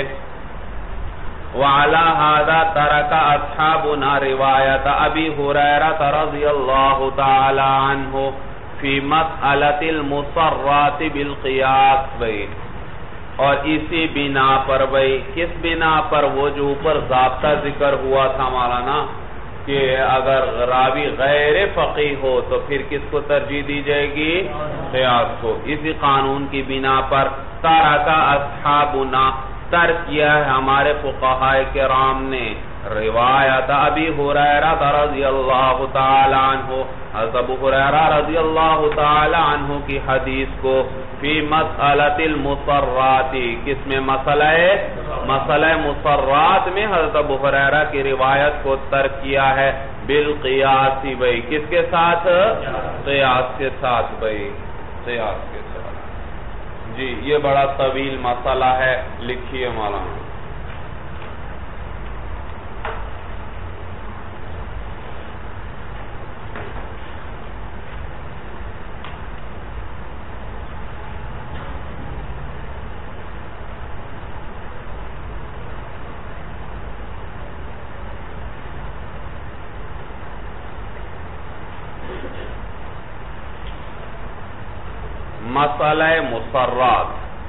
S1: وعلى هذا ترك اصحابنا روایت ابی ہریرہ رضی اللہ تعالی عنہ فی مسئلۃ المصرات بالقیاس. اور اسی بنا پر بھائی، کس بنا پر؟ وہ جو اوپر ضابطہ ذکر ہوا تھا مولانا کہ اگر راوی غیر فقیہ ہو تو پھر کس کو ترجیح دی جائے گی؟ قیاس کو۔ اسی قانون کی بنا پر ترک اصحابنا، ترک کیا ہے ہمارے فقہاء کرام نے، روایت ابی ہریرہ رضی اللہ تعالی عنہ، حضرت ابو ہریرہ رضی اللہ تعالی عنہ کی حدیث کو، فی مسئلۃ المصرات، کس میں؟ مسئلہ مصرات میں حضرت ابو ہریرہ کی روایت کو ترک کیا ہے، بالقیاس بھائی، کس کے ساتھ؟ قیاس کے ساتھ بھائی، قیاس کے ساتھ۔ جی یہ بڑا طویل مسئلہ ہے، لکھیے مولانا۔ مسئلہ مصرات،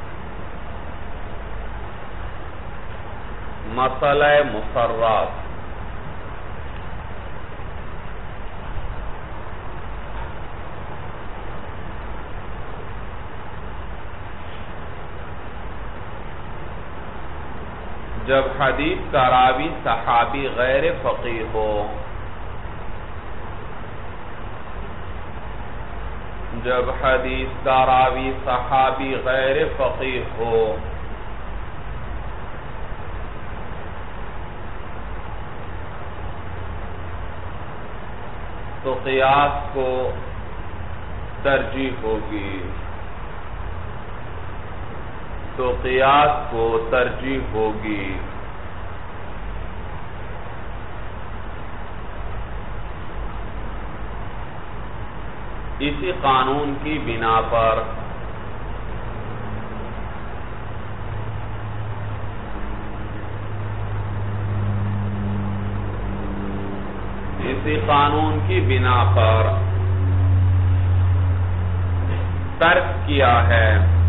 S1: مسئلہ مصرات، جب حدیث کا راوی صحابی غیر فقیہ ہو، جب حدیث کا راوی صحابی غیر فقیہ ہو تو قیاس کو ترجیح ہوگی، تو قیاس کو ترجیح ہوگی۔ اسی قانون کی بنا پر ترک کیا ہے،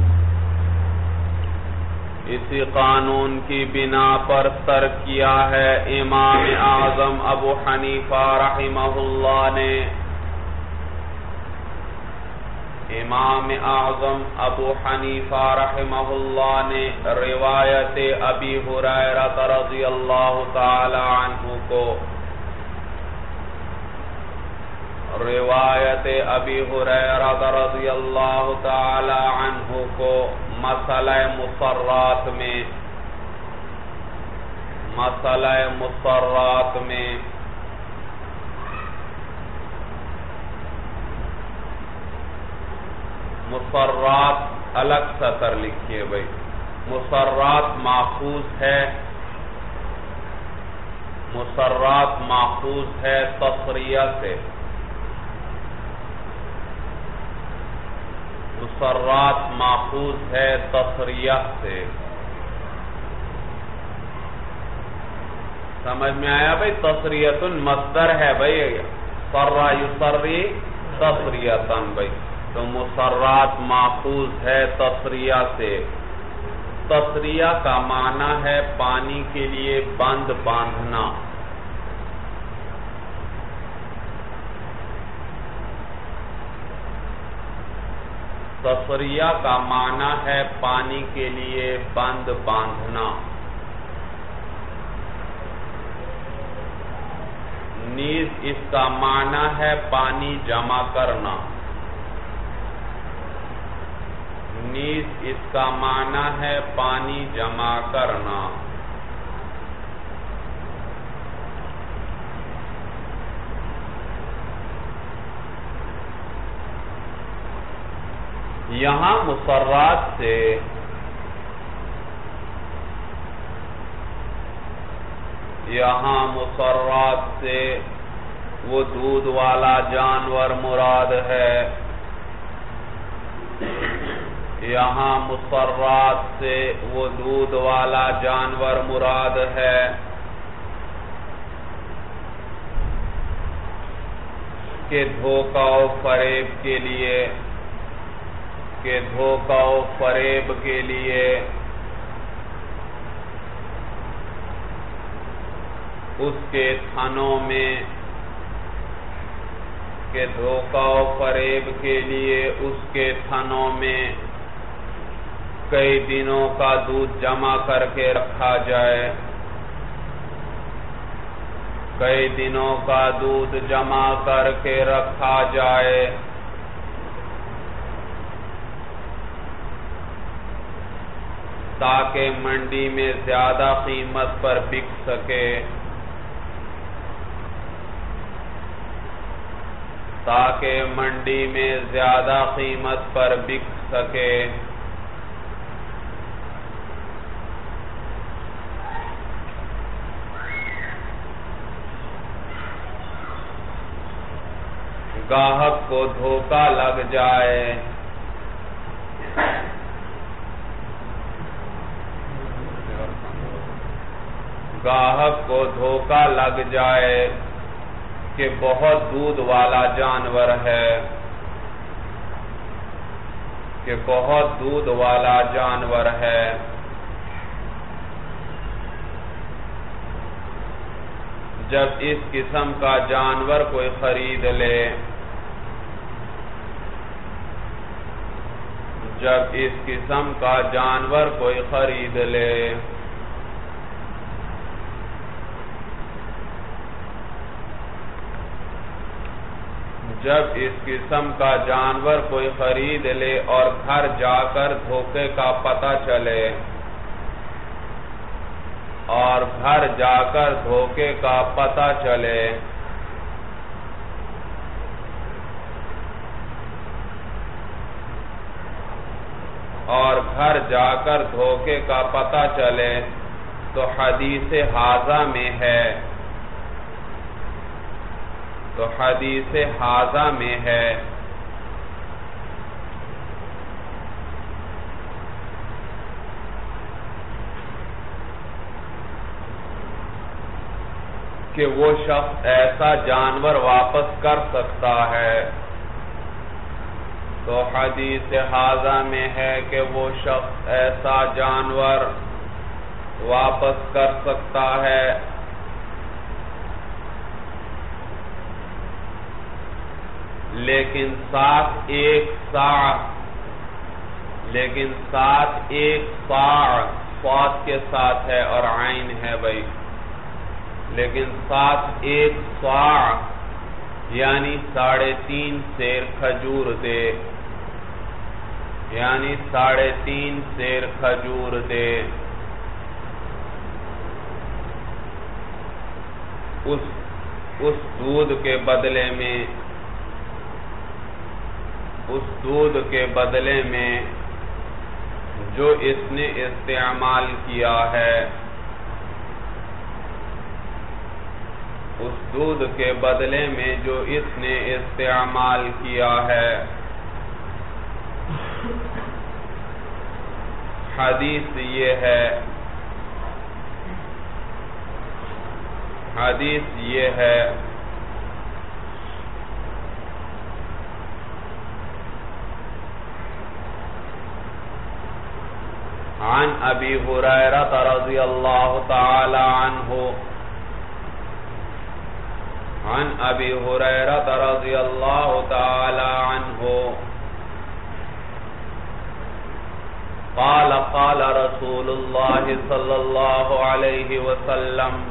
S1: اسی قانون کی بنا پر ترک کیا ہے امام اعظم ابو حنیفہ رحمہ اللہ نے، امام اعظم ابو حنیفہ رحمہ اللہ نے روایت ابی ہریرہ رضی اللہ تعالی عنہ کو، روایت ابی ہریرہ رضی اللہ تعالی عنہ کو مسئلہ مصرات میں، مسئلہ مصرات میں مصرات الگ سطر لکھیے بھائی، مصرات ماخوذ ہے، مصرات ماخوذ ہے تصریح سے، مصرات ماخوذ ہے تصریح سے، سمجھ میں آیا بھائی؟ تصریحۃ مصدر ہے بھائی، صرّ یصرّی تصریحۃ بھائی، تو مصرات ماخوذ ہے تصریح سے۔ تصریح کا معنی ہے پانی کے لیے بند باندھنا، تصریح کا معنی ہے پانی کے لیے بند باندھنا، نیز اس کا معنی ہے پانی جمع کرنا، نیز اس کا معنی ہے پانی جمع کرنا۔ یہاں مصرات سے وہ دودھ والا جانور مراد ہے، یہاں مصرات سے وہ دودھ والا جانور مراد ہے، کہ دھوکہ و فریب کے لیے، کہ دھوکہ و فریب کے لیے اس کے تھنوں میں، کہ دھوکہ و فریب کے لیے اس کے تھنوں میں کئی دنوں کا دودھ جمع کر کے رکھا جائے، کئی دنوں کا دودھ جمع کر کے رکھا جائے، تاکہ منڈی میں زیادہ قیمت پر بک سکے، تاکہ منڈی میں زیادہ قیمت پر بک سکے۔ گاہک کو دھوکہ لگ جائے، گاہک کو دھوکہ لگ جائے کہ بہت دودھ والا جانور ہے، کہ بہت دودھ والا جانور ہے، جب اس قسم کا جانور کوئی خرید لے، جب اس قسم کا جانور کوئی خرید لے، جب اس قسم کا جانور کوئی خرید لے اور گھر جا کر دھوکے کا پتہ چلے، اور گھر جا کر دھوکے کا پتہ چلے، اور گھر جا کر دھوکے کا پتہ چلے تو حدیث حاضہ میں ہے، تو حدیث حاضہ میں ہے کہ وہ شخص ایسا جانور واپس کر سکتا ہے، تو حدیث حاضہ میں ہے کہ وہ شخص ایسا جانور واپس کر سکتا ہے، لیکن ساتھ ایک صاع، لیکن ساتھ ایک صاع صاد کے ساتھ ہے اور عین ہے بھائی، لیکن ساتھ ایک صاع یعنی 3.5 سیر کھجور دے، یعنی 3.5 سیر کھجور دے، اس دودھ کے بدلے میں، اس دودھ کے بدلے میں جو اس نے استعمال کیا ہے، اس دودھ کے بدلے میں جو اس نے استعمال کیا ہے۔ حدیث یہ ہے، حدیث یہ ہے عن ابی ہریرہ رضی اللہ تعالی عنہ، عن ابی ہریرہ رضی اللہ تعالی عنہ قال قال رسول اللہ صلی اللہ علیہ وسلم،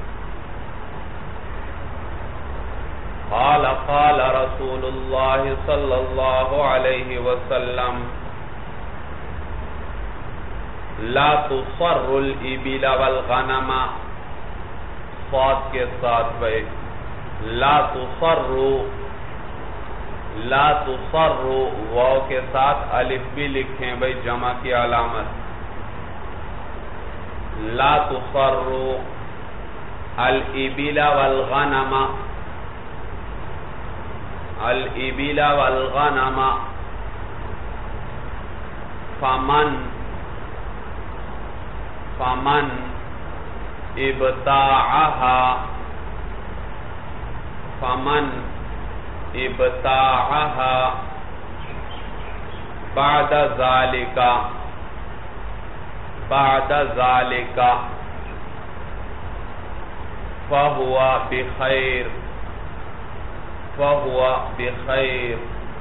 S1: قال قال رسول اللہ صلی اللہ علیہ وسلم لا تصر الابل والغنم، صاد کے ساتھ بھائی، لا تصر، لا تصر واو کے ساتھ الف بھی لکھیں بھائی جمع کی علامت، لا تصر الابل والغنم، الابل والغنم، فمن ابتاعها، فمن ابتاعها بعد ذلك، بعد ذلك فهو بخير فهو بخير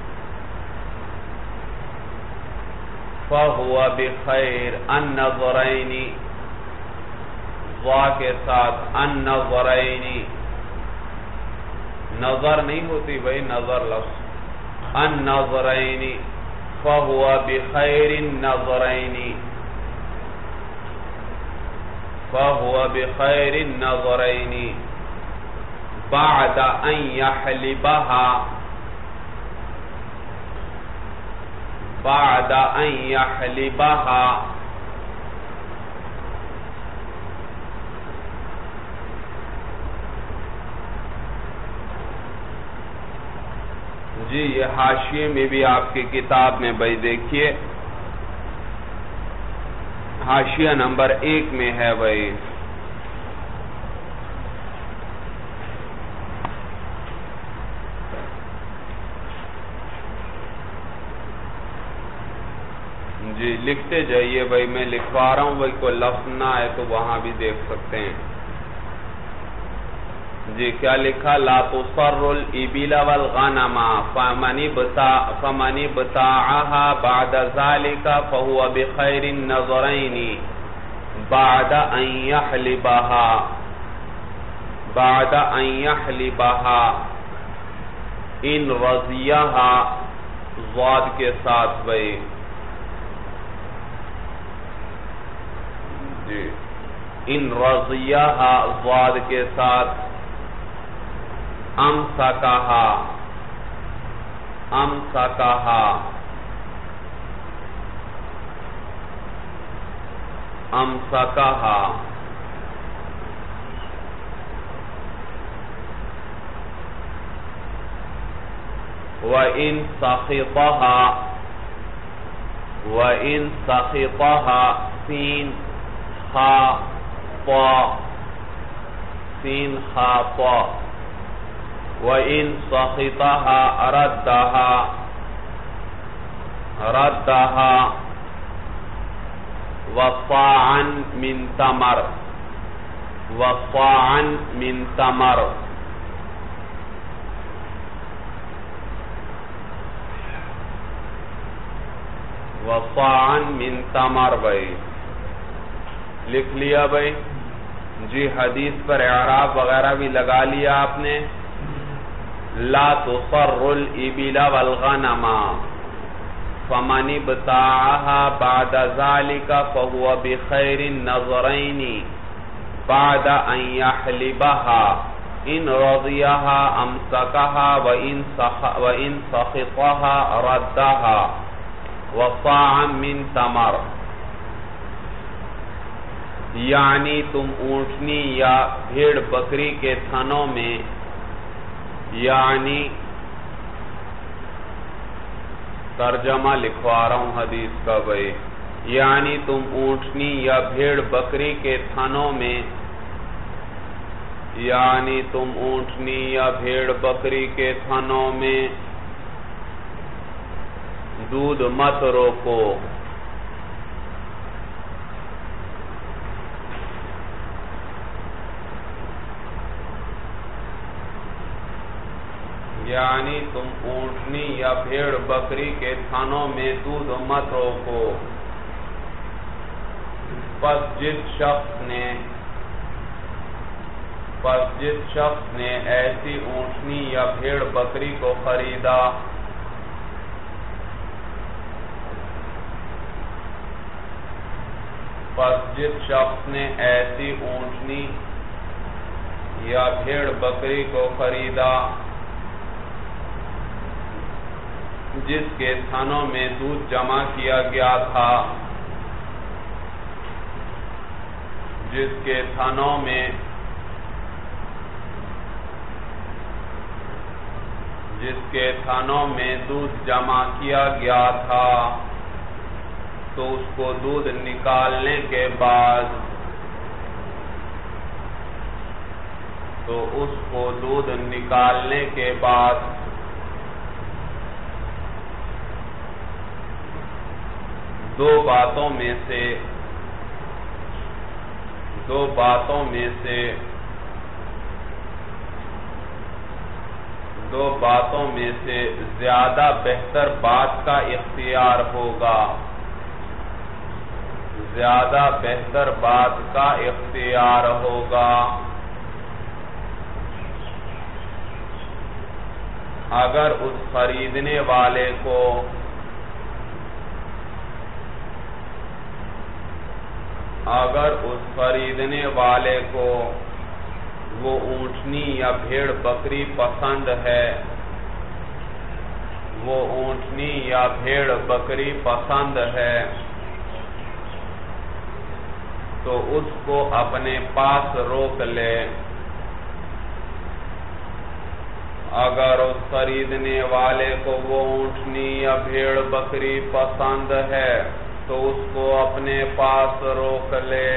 S1: فهو بخير النظرين ضا کے ساتھ النظرين نظر نہیں ہوتی بھائی نظر لفظ النظرين فهو بخير النظرين فهو بخير النظرين بعد أن يحلبها بعد أن يحلبها جی یہ حاشیے میں بھی آپ کی کتاب میں بھائی دیکھیے حاشیہ نمبر 1 میں ہے بھائی جی لکھتے جائیے بھائی میں لکھوا رہا ہوں بھائی کوئی لفظ نہ ہے تو وہاں بھی دیکھ سکتے ہیں جی کیا لکھا لا تصر الابل والغنم فمن ابتاعها بعد ذلك فهو بخير النظرين بعد ان يحلبها ان رضيها ضاد کے ساتھ بھائی جی ان رضيها ضاد کے ساتھ امسکہا امسکہا امسکہا وَإِن سَخِطَهَا سین خا طا سین خا طا وَإِن سَخِطَهَا رَدَّهَا وَصَاعًا مِن تَمَرٍ وَصَاعًا مِن تَمَرٍ وَصَاعًا مِن تَمَرٍ بھائی لکھ لیا بھائی جی حدیث پر اعراب وغیرہ بھی لگا لیا آپ نے لا تصر الابل والغنم فمن ابتاعها بعد ذلك فهو بخير النظرين بعد ان يحلبها ان رضيها امسكها وان سخطها ردها وصاعا من تمر یعنی تم اونٹنی یا بھیڑ بکری کے تھنوں میں یعنی ترجمہ لکھوا رہا ہوں حدیث کا بھائی یعنی تم اونٹنی یا بھیڑ بکری کے تھنوں میں یعنی تم اونٹنی یا بھیڑ بکری کے تھنوں میں دودھ مت روکو یعنی تم اونٹنی یا بھیڑ بکری کے تھنوں میں دودھ مت روکو پس جس شخص نے ایسی اونٹنی یا بھیڑ بکری کو خریدا پس جس شخص نے ایسی اونٹنی یا بھیڑ بکری کو خریدا جس کے تھنوں میں دودھ جمع کیا گیا تھا جس کے تھنوں میں دودھ جمع کیا گیا تھا تو اس کو دودھ نکالنے کے بعد دو باتوں میں سے دو باتوں میں سے زیادہ بہتر بات کا اختیار ہوگا، زیادہ بہتر بات کا اختیار ہوگا۔ اگر اس خریدنے والے کو وہ اونٹنی یا بھیڑ بکری پسند ہے، تو اس کو اپنے پاس روک لے۔ اگر اس خریدنے والے کو وہ اونٹنی یا بھیڑ بکری پسند ہے تو اس کو اپنے پاس روک لے،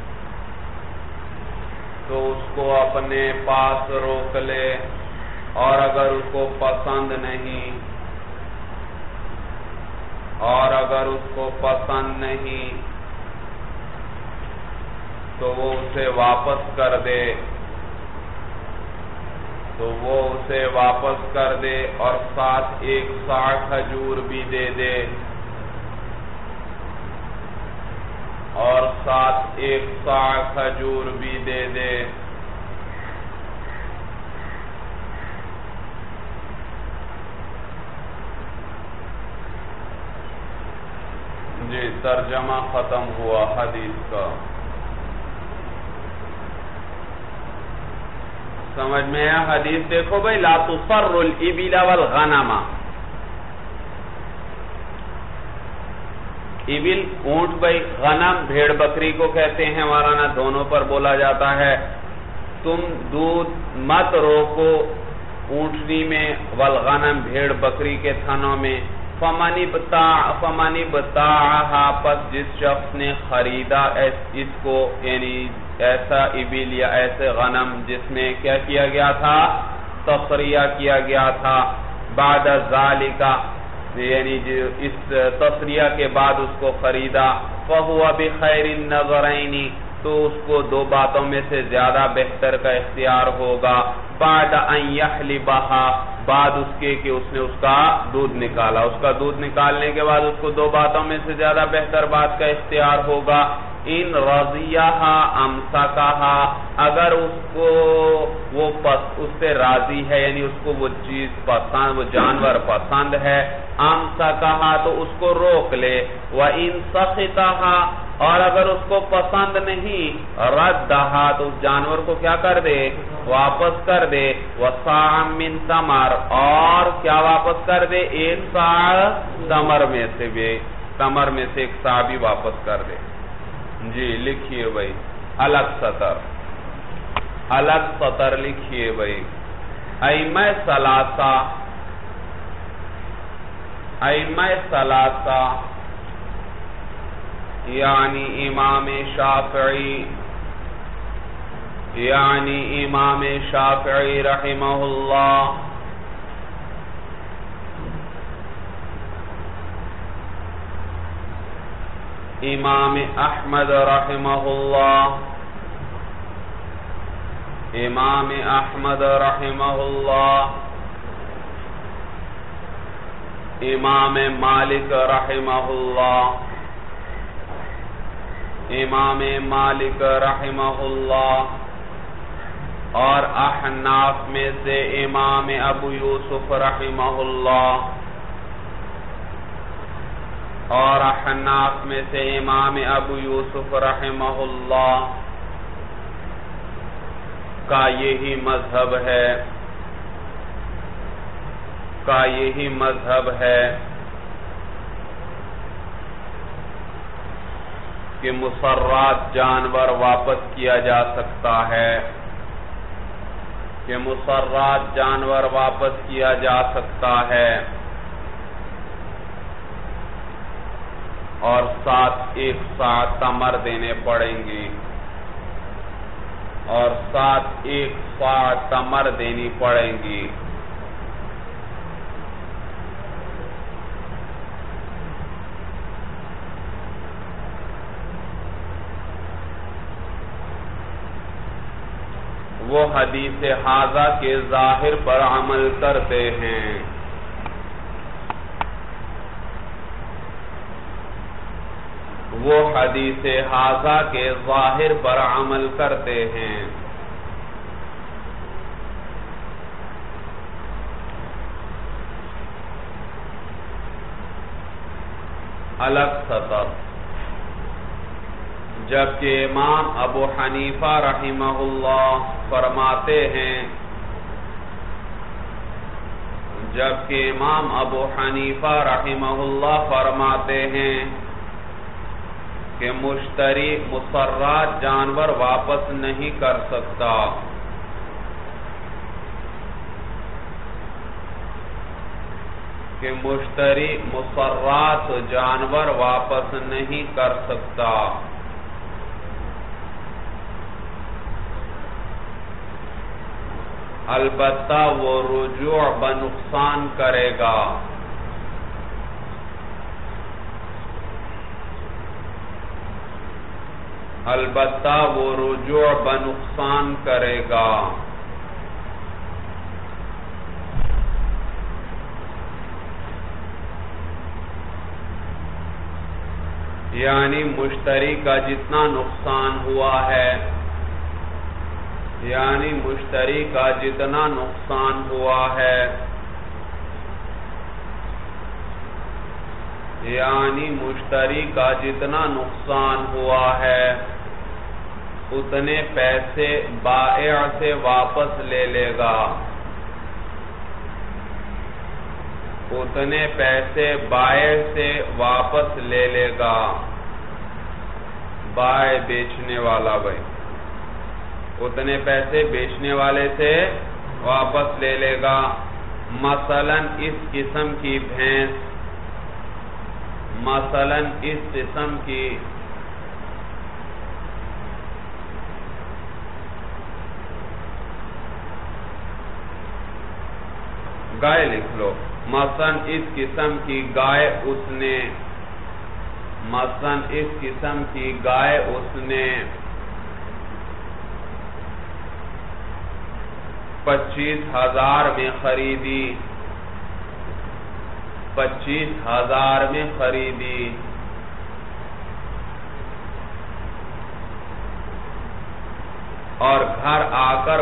S1: اور اگر اس کو پسند نہیں تو وہ اسے واپس کر دے، اور ساتھ ایک صاع کھجور بھی دے دے، جی ترجمہ ختم ہوا حدیث کا۔ سمجھ میں ہے حدیث؟ دیکھو بھائی، لا تصر الابل والغنم، ابل اونٹ بھائی، غنم بھیڑ بکری کو کہتے ہیں، مولانا دونوں پر بولا جاتا ہے۔ تم دودھ مت روکو اونٹنی میں، والغنم بھیڑ بکری کے تھنوں میں۔ فمن ابتاعها، پس جس شخص نے خریدا اس کو، یعنی ایسا ابل یا ایسے غنم جس میں کیا کیا گیا تھا؟ تصریہ کیا گیا تھا، بعد ذالک، یعنی اس تصریہ کے بعد اس کو خریدا، فَهُوَ بِخَيْرِ النَّظَرَيْنِ، تو اس کو دو باتوں میں سے زیادہ بہتر کا اختیار ہوگا، بعد ان یحلبها، بعد اس کے کہ اس نے اس کا دودھ نکالا، اس کا دودھ نکالنے کے بعد اس کو دو باتوں میں سے زیادہ بہتر بات کا اختیار ہوگا۔ ان رضیہا امسکہا، اگر اس کو وہ اس سے راضی ہے، یعنی اس کو وہ چیز پسند، وہ جانور پسند ہے، امسکہا تو اس کو روک لے، وَإِن سَخِطَہا، اور اگر اس کو پسند نہیں، ردہا تو اس جانور کو کیا کر دے؟ واپس کر دے، وَصَاعًا مِّن تَمَرٍ، اور کیا واپس کر دے؟ ایک صاع تمر میں سے ایک صاع بھی واپس کر دے۔ جی لکھیے بھائی، الگ سطر لکھیے بھائی۔ ائمہ ثلاثہ یعنی امام شافعی رحمہ اللہ، امام احمد رحمہ اللہ، امام مالک رحمہ اللہ، اور احناف میں سے امام ابو یوسف رحمہ اللہ، کا یہی مذہب ہے کہ مسرات جانور واپس کیا جا سکتا ہے، اور ساتھ ایک صاع تمر دینے پڑیں گی، دینی پڑیں گی۔ وہ حدیث ھذا کے ظاہر پر عمل کرتے ہیں. وہ حدیث ھذا کے ظاہر پر عمل کرتے ہیں. الگ سطر. جبکہ امام ابو حنیفہ رحمہ اللہ فرماتے ہیں جبکہ امام ابو حنیفہ رحمہ اللہ فرماتے ہیں کہ مشتری مسرات جانور واپس نہیں کر سکتا. کہ مشتری مسرات جانور واپس نہیں کر سکتا. البتہ وہ رجوع بنقصان کرے گا. البتہ وہ رجوع بنقصان کرے گا. یعنی مشتری کا جتنا نقصان ہوا ہے یعنی مشتری کا جتنا نقصان ہوا ہے یعنی مشتری کا جتنا نقصان ہوا ہے اتنے پیسے بائع سے واپس لے لے گا. اتنے پیسے بائع سے واپس لے لے گا. بائع بیچنے والا بھائی اتنے پیسے بیچنے والے سے واپس لے لے گا. مثلا اس قسم کی بھینس مثلا اس قسم کی گائے لکھ لو. مثلا اس قسم کی گائے اس نے مثلا اس قسم کی گائے اس نے 25,000 میں خریدی 25,000 میں خریدی. اور گھر آ کر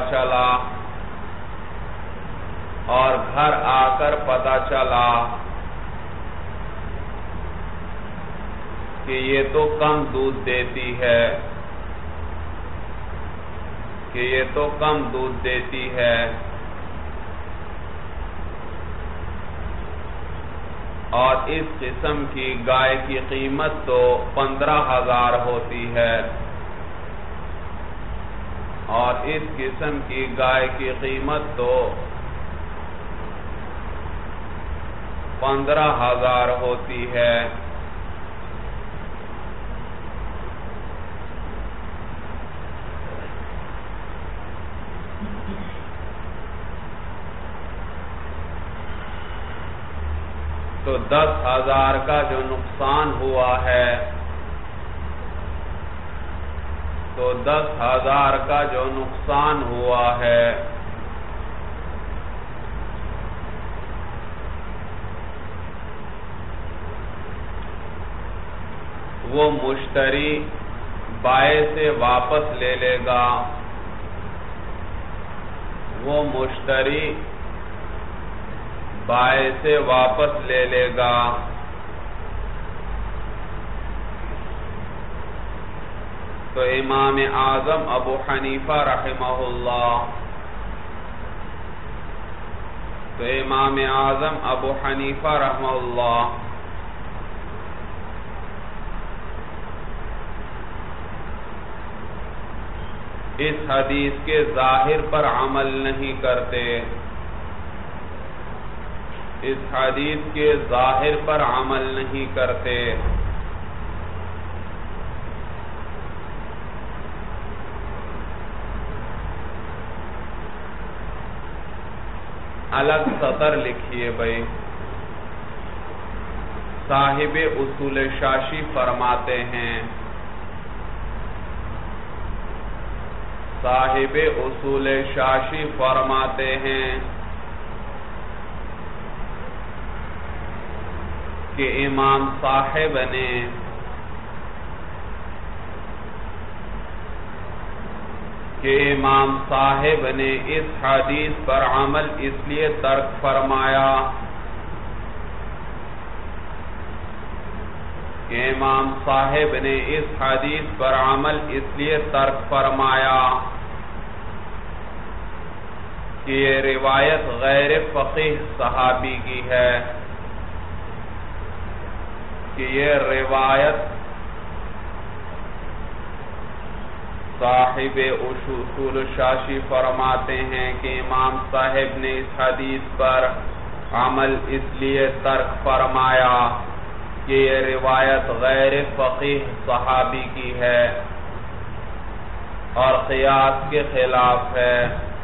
S1: پتہ چلا کہ یہ تو کم دودھ دیتی ہے اور اس قسم کی گائے کی قیمت تو 15,000 ہوتی ہے اور اس قسم کی گائے کی قیمت تو 15,000 ہوتی ہے. تو 10,000 کا جو نقصان ہوا ہے تو 10,000 کا جو نقصان ہوا ہے وہ مشتری بائع سے واپس لے لے گا. وہ مشتری بائع سے واپس لے لے گا. تو امام اعظم ابو حنیفہ رحمہ اللہ اس حدیث کے ظاہر پر عمل نہیں کرتے. اس حدیث کے ظاہر پر عمل نہیں کرتے. الگ سطر لکھیے بھائی. صاحب اصول شاشی فرماتے ہیں صاحب اصول شاشی فرماتے ہیں کہ امام صاحب نے اس حدیث پر عمل اس لیے ترک فرمایا کہ امام صاحب نے اس حدیث پر عمل اس لیے ترک فرمایا کہ یہ روایت غیر فقیہ صحابی کی ہے، کہ یہ روایت صاحب اصول شاشی فرماتے ہیں کہ امام صاحب نے اس حدیث پر عمل اس لیے ترک فرمایا کہ یہ روایت غیر فقیہ صحابی کی ہے اور قیاس کے خلاف ہے،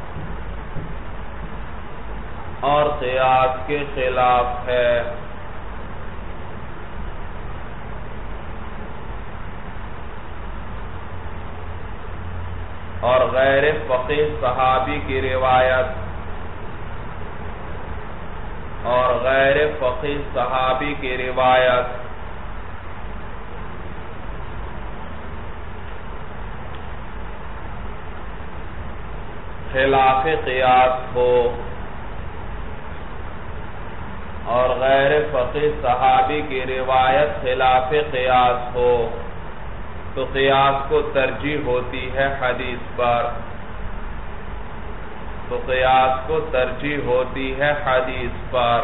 S1: اور غیر فقیہ صحابی کی روایت خلاف قیاس ہو اور غیر فقیہ صحابی کی روایت خلاف قیاس ہو تو قیاس کو ترجیح ہوتی ہے حدیث پر،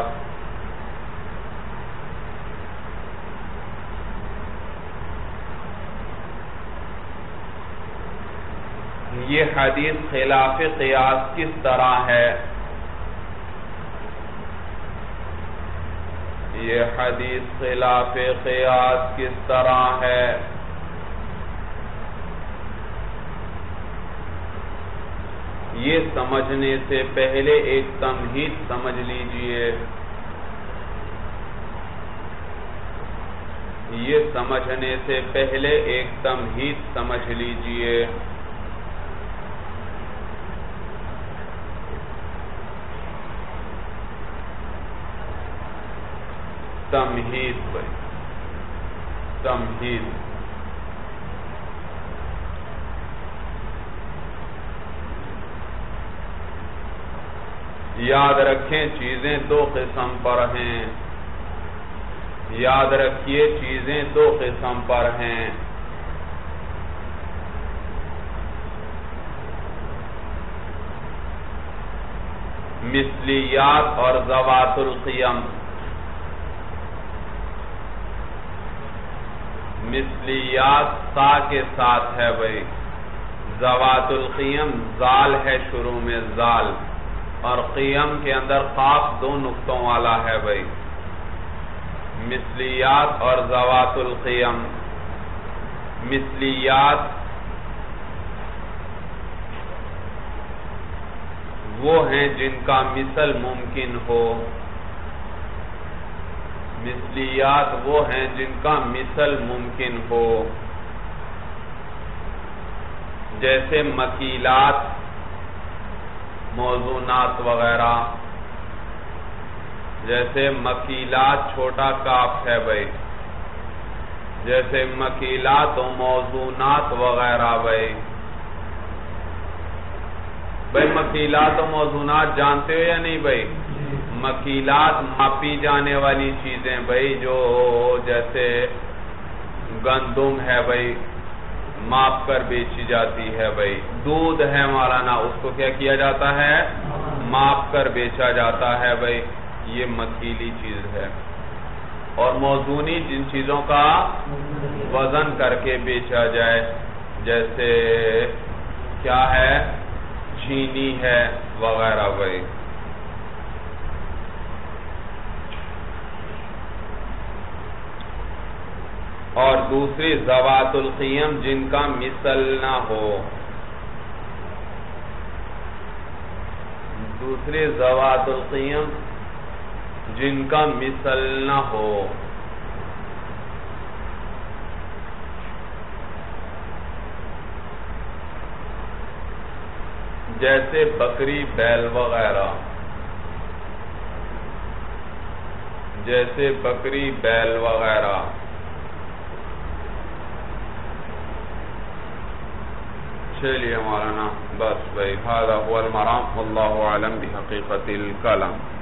S1: یہ حدیث خلاف قیاس کس طرح ہے؟ یہ سمجھنے سے پہلے ایک تمہید سمجھ لیجئے، تمہید یاد رکھیں چیزیں دو قسم پر ہیں، مثلیات اور ذوات القیم۔ مثلیات تا کے ساتھ ہے بھائی، ذوات القیم زال ہے شروع میں، زال، اور قیم کے اندر قاف دو نقطوں والا ہے بھائی۔ مثلیات اور ذوات القیم، مثلیات وہ ہیں جن کا مثل ممکن ہو، جیسے مکیلات، موزونات وغیرہ، جیسے مکیلات چھوٹا کاف ہے بھائی، جیسے مکیلات و موزونات وغیرہ بھائی۔ مکیلات و موزونات جانتے ہو یا نہیں بھائی؟ مکیلات ماپی جانے والی چیزیں بھائی، جو جیسے گندم ہے بھائی، ماپ کر بیچی جاتی ہے بھائی۔ دودھ ہے مولانا، اس کو کیا کیا جاتا ہے؟ ماپ کر بیچا جاتا ہے بھائی، یہ مکیلی چیز ہے۔ اور موزونی جن چیزوں کا وزن کر کے بیچا جائے، جیسے کیا ہے، چینی ہے وغیرہ بھائی۔ اور دوسری ذوات القیم جن کا مثل نہ ہو، دوسری ذوات القیم جن کا مثل نہ ہو، جیسے بکری بیل وغیرہ، جیسے بکری بیل وغیرہ. چلیے مولانا بس بھائی، هذا هو المرام واللہ اعلم بحقیقت الکلام.